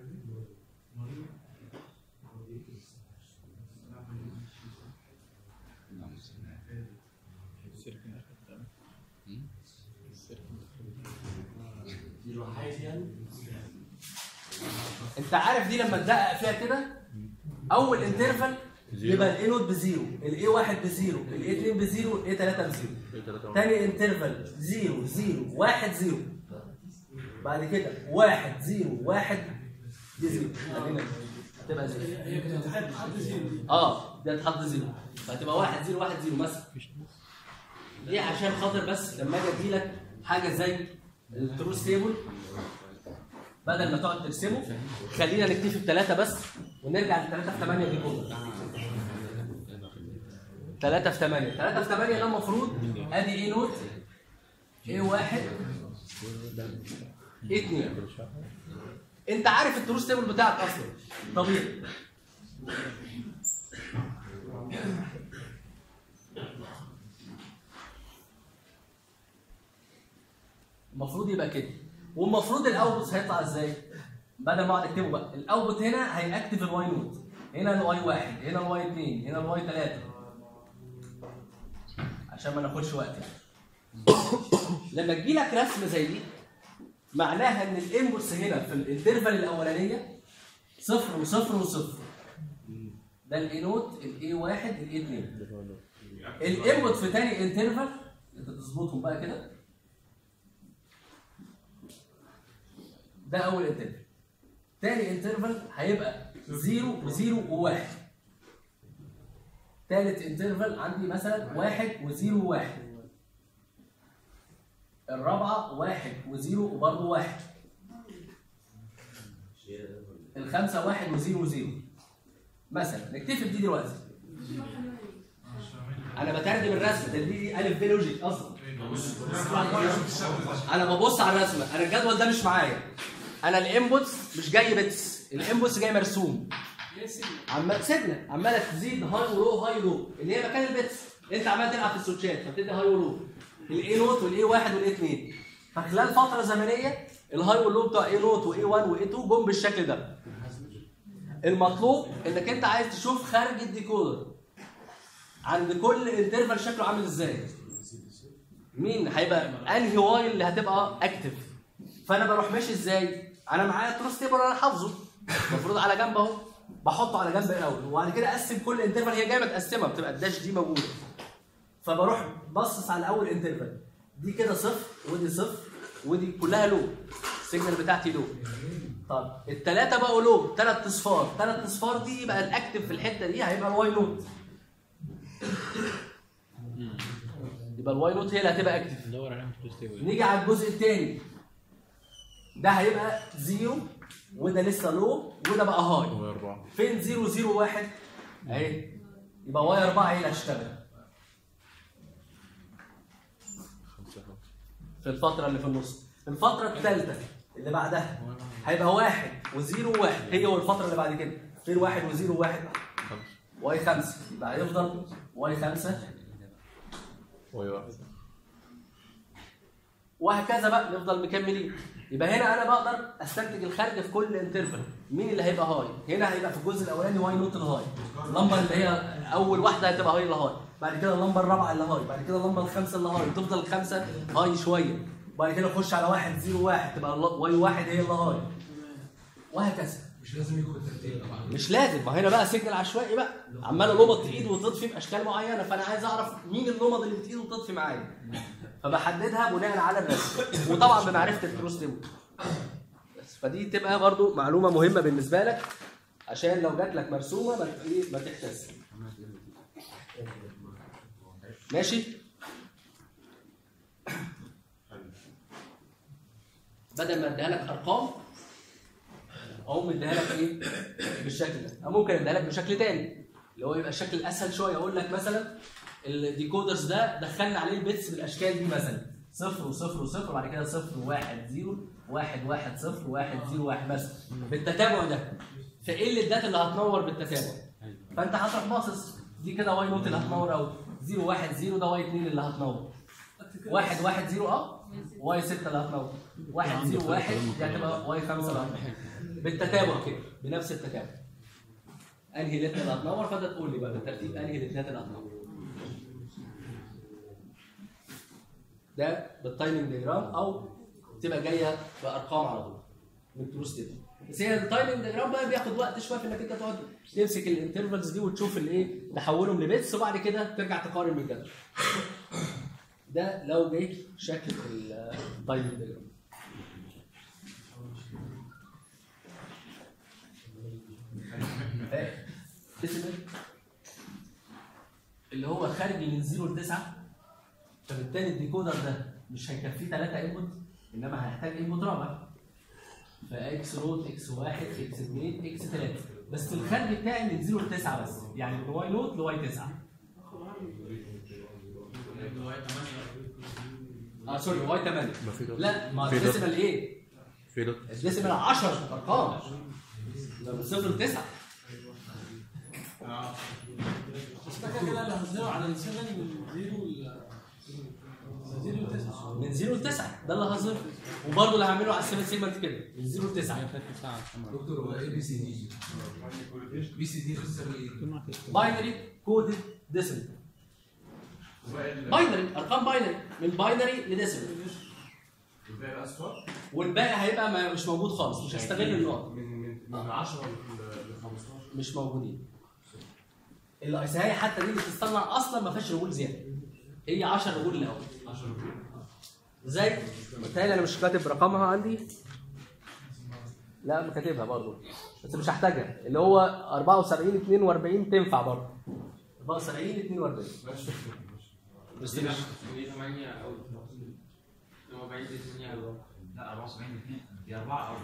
انت عارف دي لما تدقق فيها كده، اول انترفال يبقى الاي نوت بزيرو، الاي واحد بزيرو، الاي اتنين بزيرو، الاي تلاتة بزيرو. تاني انترفال زيرو زيرو واحد زيرو، بعد كده واحد زيرو واحد دي زيرو، هتبقى زيرو. هي كده هتحط زيرو. اه دي هتحط زيرو، فهتبقى واحد زيرو واحد زيرو مثلا. دي عشان خاطر بس لما اجي ادي لك حاجه زي التروث تيبل، بدل ما تقعد ترسمه خلينا نكتفي بثلاثه بس ونرجع لثلاثه في ثمانيه دي كلها. ثلاثه في ثمانيه، ثلاثه في ثمانيه ده المفروض ادي اي نوت اي واحد اي اتنين. انت عارف التروث تيبل بتاعك اصلا طبيعي. المفروض يبقى كده. والمفروض الاوتبوت هيطلع ازاي؟ بدل ما اقعد اكتبه بقى، الاوتبوت هنا هيأكتف الواي نوت، هنا الواي واحد، هنا الواي اتنين، هنا الواي تلاتة، عشان ما ناخدش وقت يعني. لما تجي لك رسمه زي دي معناها ان الانبوتس هنا في الانترفال الاولانيه صفر وصفر وصفر. ده الاي نوت، الاي واحد، الاي اتنين. الانبوت في تاني انترفال انت تظبطهم بقى كده. ده اول انترفال. تاني انترفال هيبقى زيرو وزيرو وواحد. تالت انترفال عندي مثلا واحد وزيرو وواحد. الرابعه واحد وزيرو وبرضه واحد. الخامسه واحد وزيرو وزيرو. مثلا نكتفي بدي دلوقتي. انا بترجم الرسمه، ده دي الف ب لوجيك اصلا. انا ببص على الرسمه، انا الجدول ده مش معايا. انا الانبوتس مش جاي بتس، الانبوتس جاي مرسوم. عمال سيجنال عماله تزيد هاي ولو هاي ولو اللي هي مكان البتس. انت عمال تلعب في السويتشات فبتدي هاي ولو. الاي نوت والاي واحد والاي اتنين. فخلال فتره زمنيه الهاي واللو بتوع اي نوت واي واحد واي اتنين جم بالشكل ده. المطلوب انك انت عايز تشوف خارج الديكودر عند كل انترفال شكله عامل ازاي. مين هيبقى انهي واي اللي هتبقى اكتف. فانا بروح ماشي ازاي؟ انا معايا التروث تيبل انا حافظه المفروض على جنب اهو، بحطه على جنب الاول وبعد كده اقسم كل انترفال. هي جايه متقسمه بتبقى الداش دي موجوده. فبروح بصص على اول انترفال دي كده صفر ودي صفر ودي كلها لو. السيجنال بتاعتي لو. طب الثلاثه بقوا لو ثلاث اصفار، ثلاث اصفار دي يبقى الاكتف في الحته دي هيبقى الواي نوت. يبقى الواي نوت هي اللي هتبقى اكتف. ندور عليها مش تستوي. نيجي على الجزء الثاني، ده هيبقى زيرو وده لسه لو وده بقى هاي. واي أربعة. فين زيرو زيرو واحد؟ اهي. يبقى واي أربعة هي اللي هتشتغل في الفترة اللي في النص. الفترة الثالثة اللي بعدها هيبقى واحد وزيرو وواحد، هي والفترة اللي بعد كده. فين واحد وزيرو وواحد؟ واي خمسة. يبقى هيفضل واي خمسة واي واحد. وهكذا بقى نفضل مكملين. يبقى هنا انا بقدر استنتج الخارج في كل انترفال مين اللي هيبقى هاي. هنا هيبقى في الجزء الاولاني واي نوت الهاي، اللمبه اللي هي اول واحده هتبقى هاي الهاي، بعد كده اللمبه الرابعه اللي هاي، بعد كده اللمبه الخامسه اللي هاي، تفضل الخامسه هاي شويه، وبعد كده نخش على واحد زيرو واحد تبقى واي واحد هي اللي هاي، وهكذا. مش لازم يجوا بالترتيب طبعا. مش لازم، ما هنا بقى سجل عشوائي بقى، عماله لمض ايد وتطفي باشكال معينه، فانا عايز اعرف مين اللمض اللي بتايد وتطفي معايا، فبحددها بناء على الرسم، وطبعا بمعرفه التروس ليميت. بس فدي تبقى برضو معلومه مهمه بالنسبه لك، عشان لو جات لك مرسومه ما ايه ما تحتاس. ماشي؟ بدل ما اديها لك ارقام اقوم اديها لك ايه؟ بالشكل ده، او ممكن اديها لك بشكل تاني اللي هو يبقى الشكل الاسهل شويه. اقول لك مثلا الديكودرز ده دخلنا عليه البيتس بالاشكال دي، مثلا صفر وصفر وصفر، وبعد كده صفر واحد زيرو واحد واحد صفر واحد زيرو واحد مثلا بالتتابع ده. فايه اللي الداتا اللي هتنور بالتتابع؟ فانت هتروح باصص دي كده واي نوت اللي هتنور، او زيرو واحد زيرو ده واي اتنين اللي هتنور، واحد واحد زيرو اه واي ستة اللي هتنور، واحد زيرو واحد دي هتبقى واي خمسة اللي هتنور بالتتابع كده بنفس التتابع. انهي الاثنين اللي هتنور؟ فانت تقول لي بقى بالترتيب انهي الاثنين اللي هتنور. ده بالتايمنج ديجرام، او تبقى جايه بارقام على طول من تروس تيبل. بس هي التايمنج ديجرام بقى بياخد وقت شويه في انك انت تقعد تمسك الانترفلز دي وتشوف الايه تحولهم لبيتس، وبعد كده ترجع تقارن بالجدول. ده لو جه شكل التايمنج ديجرام. ديسيمال اللي هو خارجي من صفر ل تسعة، فبالتالي الديكودر ده مش هيكفيه ثلاثة انبوت، انما هيحتاج انبوت رابع، فاكس روت اكس واحد اكس اثنين اكس ثلاثة، بس الخارج بتاعي من صفر ل تسعة بس، يعني من واي نوت لواي تسعة. اه سوري واي ثمانية. لا ما الديسيمال ايه؟ في دوت. الديسيمال عشرة ارقام ده من صفر ل تسعة. بس ده كده اللي هنزله على السنه من زيرو ل تسعة. من صفر ل تسعة ده اللي هظهره، وبرضه اللي هعمله على السيفن سيجمنت كده من صفر ل تسعة. دكتور هو ايه بي سي دي؟ بي سي دي بتساوي ايه؟ باينري كودد ديسيمال. باينري ارقام باينري من باينري لديسيمال. والباقي اصفار؟ والباقي هيبقى ما مش موجود خالص، مش هستغل النقط. من من من عشرة ل خمستاشر مش موجودين. الايساهاي حتى دي اللي بتتصنع اصلا ما فيهاش رجول زياده، هي عشرة رجول الاول. زي بالتالي انا مش كاتب رقمها عندي، لا كاتبها برضه بس مش هحتاجها، اللي هو أربعة وسبعين اتنين وأربعين تنفع برضه. أربعة وسبعين اتنين وأربعين بس مش ثمانية او أربعين دي ثمانية او لا أربعة وسبعين دي أربعة أول.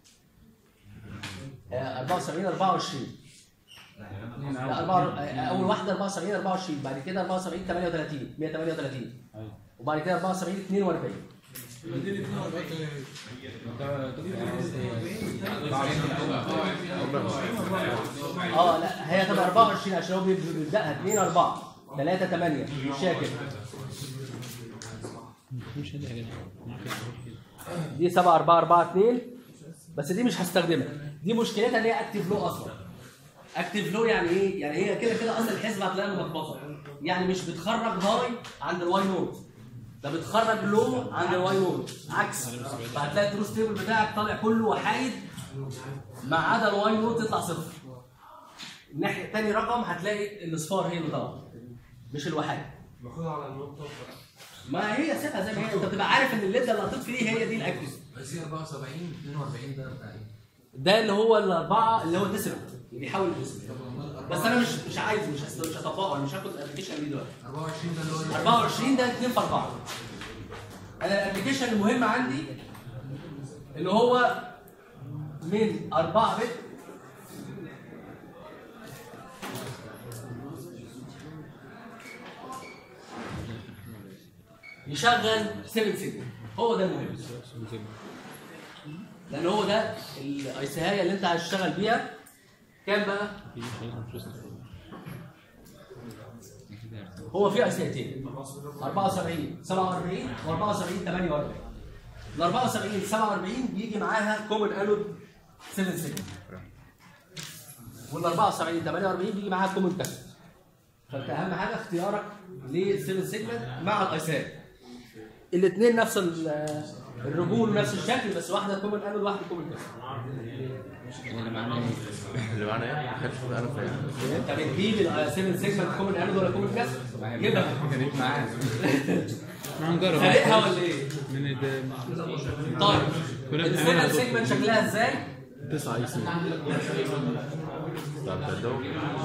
أربعة وسبعين أربعة وعشرين. لا أربعة أول واحدة أربعة وسبعين أربعة وعشرين، بعد كده أربعة وسبعين ثمانية وثلاثين مية وثمانية وثلاثين، وبعد كده أربعة وسبعين اتنين وأربعين. اه لا هي تبقى أربعة وعشرين عشان هو بيبدأها اتنين أربعة ثلاثة ثمانية مش كده. دي سبعة أربعة أربعة اتنين، بس دي مش هستخدمها، دي مشكلتها ان هي اكتيف لو اصلا. اكتيف لو يعني ايه؟ يعني هي كده كده اصلا الحسبه هتلاقيها ملخبطه، يعني مش بتخرج هاي عند الواي نوت، ده بتخرج لو عند الواي نوت عكس، فهتلاقي التروس تيبل بتاعك طالع كله وحايد ما عدا الواي نوت يطلع صفر. الناحيه تاني رقم هتلاقي الاصفار هي اللي طالعه مش الوحايد. باخدها على النقطة. ما هي سيبها زي ما هي، انت بتبقى عارف ان الليده اللي هتطفي دي هي دي الاكتيف. بس هي أربعة وسبعين اتنين وأربعين ده بتاع ايه؟ ده اللي هو الاربعه اللي هو ديسيمال بيحول ديسيمال. بس انا مش مش عايز مش هست- مش هطبقه، انا مش هاخد الابلكيشن دي دلوقتي. أربعة وعشرين ده اللي هو أربعة وعشرين ده اتنين في أربعة. انا الابلكيشن المهم عندي اللي هو من أربعة بت يشغل سبعة سيجنال. هو ده المهم، لان هو ده الايسهايه اللي انت هتشتغل بيها. كام بقى؟ هو في ايسهايتين أربعة وسبعين سبعة وأربعين و74 ثمانية وأربعين. ال أربعة وسبعين سبعة وأربعين بيجي معاها كومن انود سبعة سيجنال، وال أربعة وسبعين ثمانية وأربعين بيجي معاها كومن كاسيت. فانت اهم حاجه اختيارك للسبعة سيجنال مع الايسهاي. الاثنين نفس الرجول نفس الشكل، بس واحده كومن انود وواحده كومن كاسيت. اللي معانا ايه؟ اللي معانا ايه؟ ما كانش انا فاهم. انت بتجيب السبعة سيجمنت كومن انود ولا كومن كاسيت؟ جيبها كانت معانا هنجرب فارقها ولا ايه؟ من ال طيب كنا السبعة سيجمنت شكلها ازاي؟ تسعة اي سي طب ده دو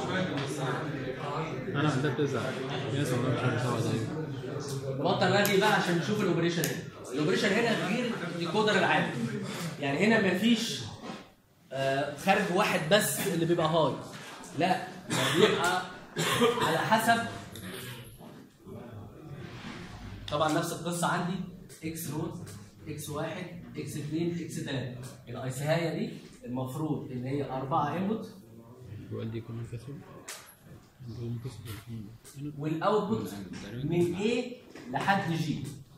انا عندها تسعة يا سلام مش عارف سبعة زيه نبطل رغي بقى عشان نشوف الاوبريشن هنا. الاوبريشن هنا غير الديكودر العادي، يعني هنا مفيش آه خارج واحد بس اللي بيبقى هاي، لا بيبقى على حسب. طبعا نفس القصه عندي اكس نود اكس واحد اكس اثنين اكس ثلاثة. الايسهايه دي المفروض ان هي أربعة انبوت والدي يكون كسر والاوتبوت من A لحد G.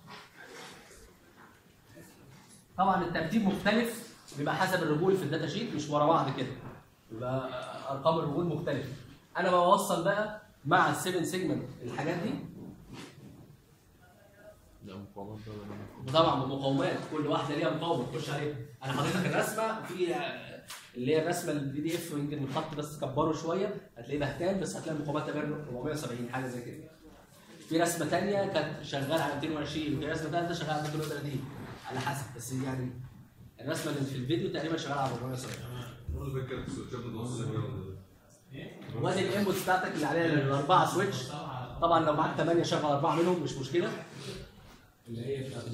طبعا الترتيب مختلف بيبقى حسب الرجول في الداتا شيت، مش ورا بعض كده، بيبقى ارقام الرجول مختلفه. انا بوصل بقى مع السبن سيجمنت الحاجات دي طبعا بمقاومات، كل واحده ليها مقاومه تخش عليها. انا حضرتك الرسمه في اللي هي الرسمه البي دي اف، ويمكن الخط بس كبره شويه هتلاقيه بهتان، بس هتلاقي المقاومات تقريبا أربعمية وسبعين حاجه زي كده. في رسمه ثانيه كانت شغاله على مئتين وعشرين، وفي رسمه ثالثه شغاله على مئتين وثلاثين على حسب، بس يعني الرسمه اللي في الفيديو تقريبا شغاله على أربعمية وسبعين. وادي الانبوتس بتاعتك اللي عليها الاربعه سويتش. طبعا لو معاك ثمانيه شغل اربعه منهم مش مشكله. اللي هي بتاعت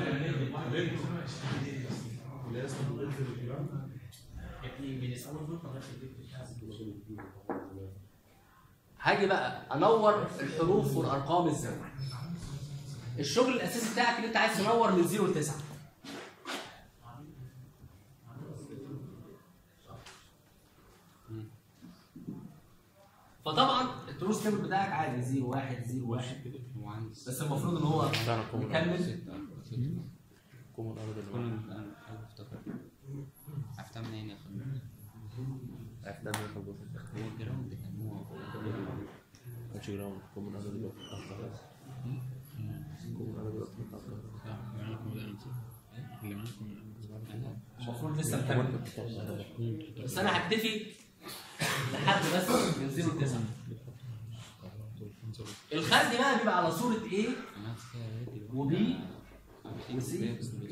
هاجي بقى انور الحروف والارقام ازاي. الشغل الاساسي بتاعك اللي انت عايز تنور من صفر ل تسعة. فطبعا التروس تيبل بتاعك عادي صفر واحد صفر واحد، بس المفروض ان هو يكمل. كومون ارض انا افتكر عرفتها منين يا اخي؟ عرفتها من الخبز. هو الجراوند كان هو مش جراوند كومون ارض اللي كومون ارض اللي معاكم المفروض لسه مكمل، بس انا هكتفي لحد بس من صفر ل تسعة. الخارج بقى بيبقى على صورة A و B و C.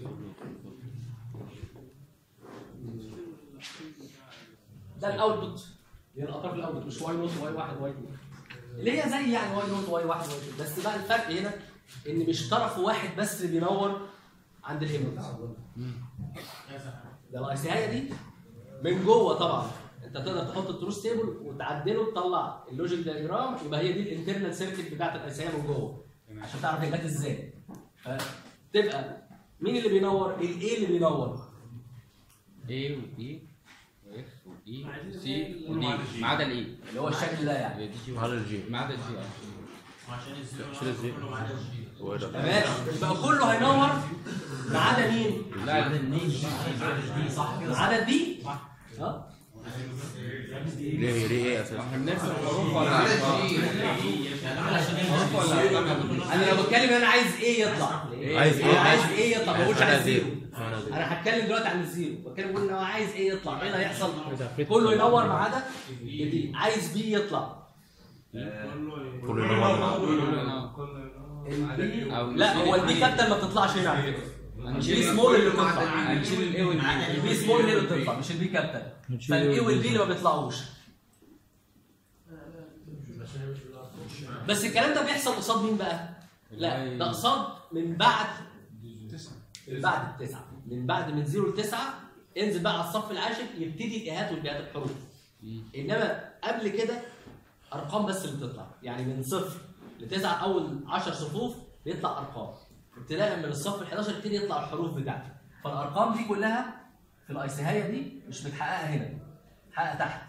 ده الاوتبوت، اللي هي الاطراف الاوتبوت، مش واي نوت واي واحد واي اثنين، اللي هي زي يعني واي نوت واي واحد واي اثنين. بس بقى الفرق هنا ان مش طرف واحد بس اللي بينور عند الانبوت. ده الايسهايه دي من جوه. طبعا انت تقدر تحط التروس تيبل وتعدله تطلع اللوجيك دايجرام، يبقى هي دي الانترنال سيركت بتاعت الايسهايه من جوه عشان تعرف هي جت ازاي. فتبقى مين اللي بينور؟ الايه اللي بينور A و B و F و E و C و D ما عدا الاي اللي هو الشكل ده يعني. ما عدا الجي ما عدا الجي. عشان شيل الزي تمام، يبقى كله هينور ما عدا مين؟ لا صح كده، ما عدا الدي. اه ليه ليه ايه اساسا؟ احنا بنرسم حروف ولا حروف ولا انا لو بتكلم انا عايز ايه يطلع، عايز ايه عايز ايه يطلع، ما بقولش على عايز الزيرو. عايز انا هتكلم دلوقتي عن الزيرو، بتكلم بقول لو عايز ايه يطلع ايه اللي هيحصل؟ كله ينور ما عدا الدي. عايز بي يطلع كله ينور. البي، لا هو البي كابتن ما بتطلعش هنا على فكره. البي سمول اللي بتطلع، هنشيل الاي والبي، البي سمول اللي بتطلع مش البي كابيتال، فالاي والبي اللي ما بيطلعوش. بس الكلام ده بيحصل قصاد مين بقى؟ لا ده قصاد من بعد من بعد التسعه، من بعد من صفر ل تسعة انزل بقى على الصف العاشر يبتدي الايهات والبيات الحروف. انما قبل كده ارقام بس اللي بتطلع، يعني من صفر ل تسعة اول عشر صفوف بيطلع ارقام، ابتداء من الصف ال حداشر يبتدي يطلع الحروف بتاعته. فالارقام دي كلها في الايسيهايه دي مش متحققه هنا، متحققه تحت.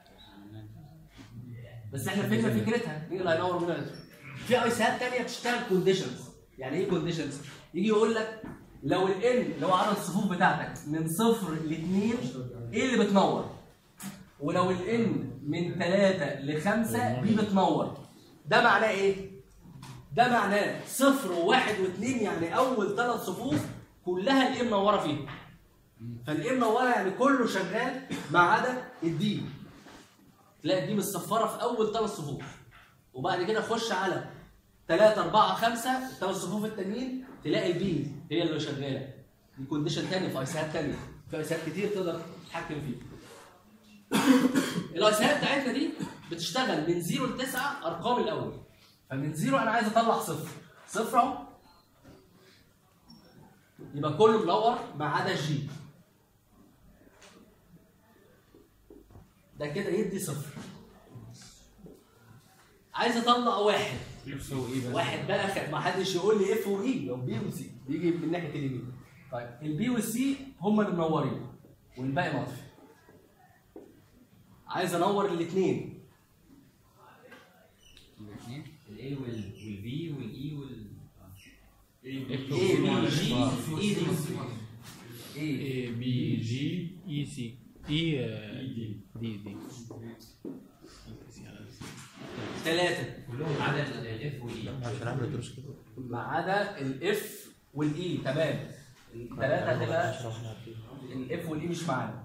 بس احنا فهمنا فكرتها، مين اللي هينور منها؟ في ايسيهات ثانيه بتشتغل كونديشنز. يعني ايه كونديشنز؟ يجي يقول لك لو الان اللي هو عدد الصفوف بتاعتك من صفر ل اتنين ايه اللي بتنور؟ ولو الان من ثلاثة ل خمسة دي بتنور. ده معناه ايه؟ ده معناه صفر وواحد واثنين، يعني اول ثلاث صفوف كلها الايه منوره فيها. فالايه منوره يعني كله شغال ما عدا الدي. تلاقي الدي متصفره في اول ثلاث صفوف. وبعد كده خش على ثلاثة أربعة خمسة الثلاث صفوف التانيين تلاقي البي هي اللي شغاله. دي كونديشن ثانيه في ايسيهات ثانيه، في ايسيهات كتير تقدر تتحكم فيها. الايسيهات بتاعتنا دي بتشتغل من صفر ل تسعة ارقام الاول. فمن صفر انا عايز اطلع صفر، صفر اهو يبقى كله منور ما عدا الجي. ده كده يدي صفر. عايز اطلع واحد، واحد بقى ما حدش يقول لي اف واي، لو بي وسي بيجي من ناحيه اليمين. طيب البي والسي هم اللي منورين والباقي مطفي. عايز انور الاثنين. الاثنين الاي والبي والاي وال اي بي جي اي دي اي بي جي اي سي اي دي دي دي ثلاثة كلهم ما عدا الاف والاي. عشان اعمل الدروس كده ما عدا الاف والاي. تمام. الثلاثة هتبقى الاف والاي مش معانا.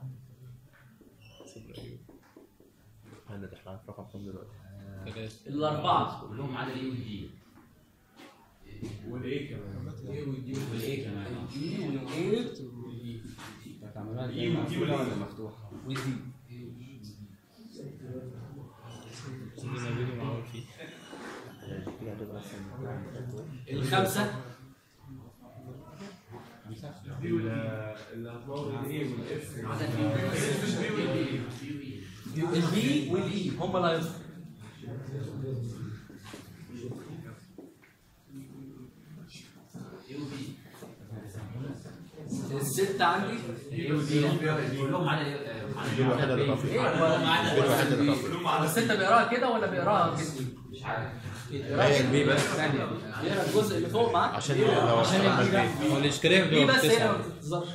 احنا احنا عارف رقم كام دلوقتي؟ الأربعة كلهم ما عدا الاي والدي. والايه كمان؟ الاي والدي والاي كمان. الاي والاي الاي والدي ولا مفتوحه؟ والدي. الخمسة اللي هتنور الايه والاف البي والاي هم اللي هيظهروا. الستة عندي كلهم عدا الواحد اللي طافي الواحد اللي طافي الستة بيقراها كده ولا بيقراها كده؟ مش عارف. هي البي بس ثانية بيقرا الجزء اللي فوق معاك عشان لو عشان البي هو الاشكاليه البي بتبقى بس هي ما بتسعة. بتظهرش.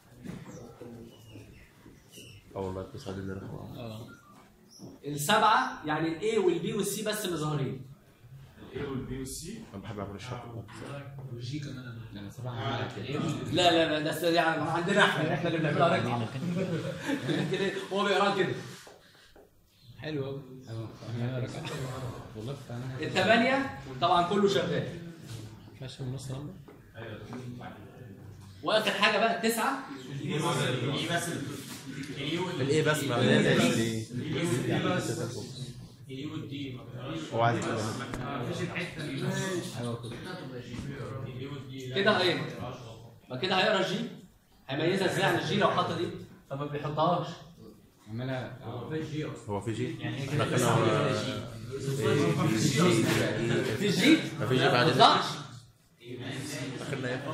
اه والله التسعة دي اللي رقم اه السبعة يعني الاي والبي والسي بس اللي ظاهرين. الايه والبي والسي. انا بحب اعمل الشرط والجي كمان انا صراحه عملت الاي لا لا لا ده يعني عندنا احنا احنا اللي بنعملها رقم كده هو بيقراها كده. حلو قوي والله بتعملها الثمانية طبعا كله شغال. ماشي من نص نمبر. واخر حاجة بقى التسعة الايه بس الايه بس ما لازم الايه الايه والدي هو عادي كده مفيش الحته دي كده ايه؟ ما كده هيقرا الجي هيميزها ازاي عن الجي لو حط دي فما بيحطهاش. عمالها هو في جي يعني هي احنا كده كنا في الجي ما في جي ما بعد بتطلعش. اخرنا ايه؟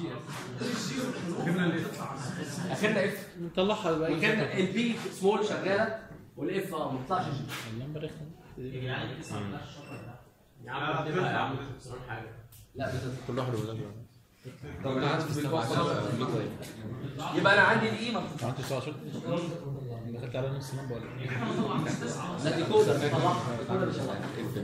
اخرنا اف نطلعها بقى اخرنا البي سمول شغالة والاف اه ما بتطلعش جي. النمبر رخم يعني يا عم بتبقى يا عم حاجه لا بتطلع. كل واحد ولاده طب انا عارف يبقى انا عندي الاي ما بتطلعش. عملت تسعتاشر دخلت على نص نمبر ولا ايه؟ لا دي كودر بيطلعها الكودر بيطلعها.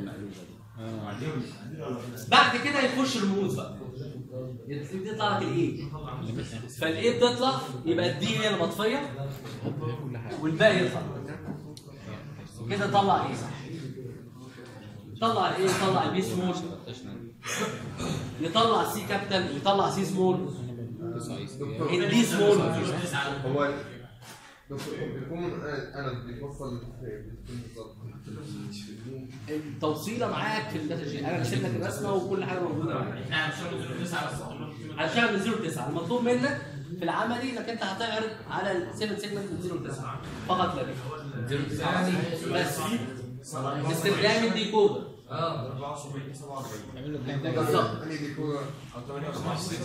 بعد كده يخش رموز بقى يطلع لك الايه فالايه بتطلع يبقى الدي هي المطفيه والباقي يطلع كده. طلع ايه طلع ايه يطلع البي سمول يطلع سي كابيتال يطلع سي سمول دي سمول هو دكتور بيكون انا بيوصل بالظبط التوصيله معاك في الداتا شيت، انا رسمت لك الرسمه وكل حاجه موجوده معاك. احنا هنشتغل من تسعة بس. هتشتغل من صفر ل تسعة، المطلوب منك في العملي انك انت هتعرض على السيفن سيجمنت من صفر ل تسعة فقط لا غير. بس استخدام الديكودر. اه أربعة وسبعين سبعة وأربعين بالظبط. أنهي ديكودر؟ أو ثمانية وخمسين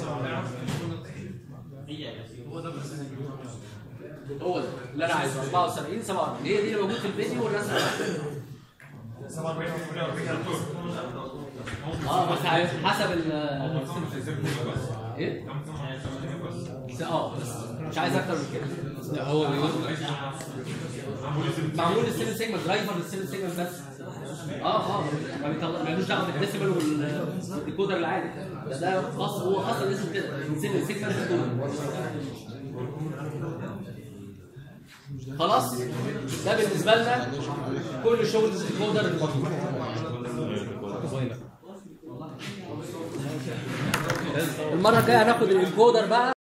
هو ده بس هو ده اللي انا عايزه أربعة وسبعين سبعة وأربعين، هي دي اللي موجود في الفيديو والرسمه. سبعة وأربعين و ثمانية وأربعين اه بس حسب ال ايه؟ اه بس مش عايز اكتر من كده. لا هو بيقول معمول السيفن سيجما درايفر للسيفن سيجما بس. اه اه ما بيطلع مالوش دعوه بالديسيبل والديكودر العادي، ده ده خاص، هو اصلا اسمه كده سيفن سيجما ديكودر. خلاص ده بالنسبه لنا كل شغل الديكودر المطلوب. المره الجايه هناخد الانكودر بقى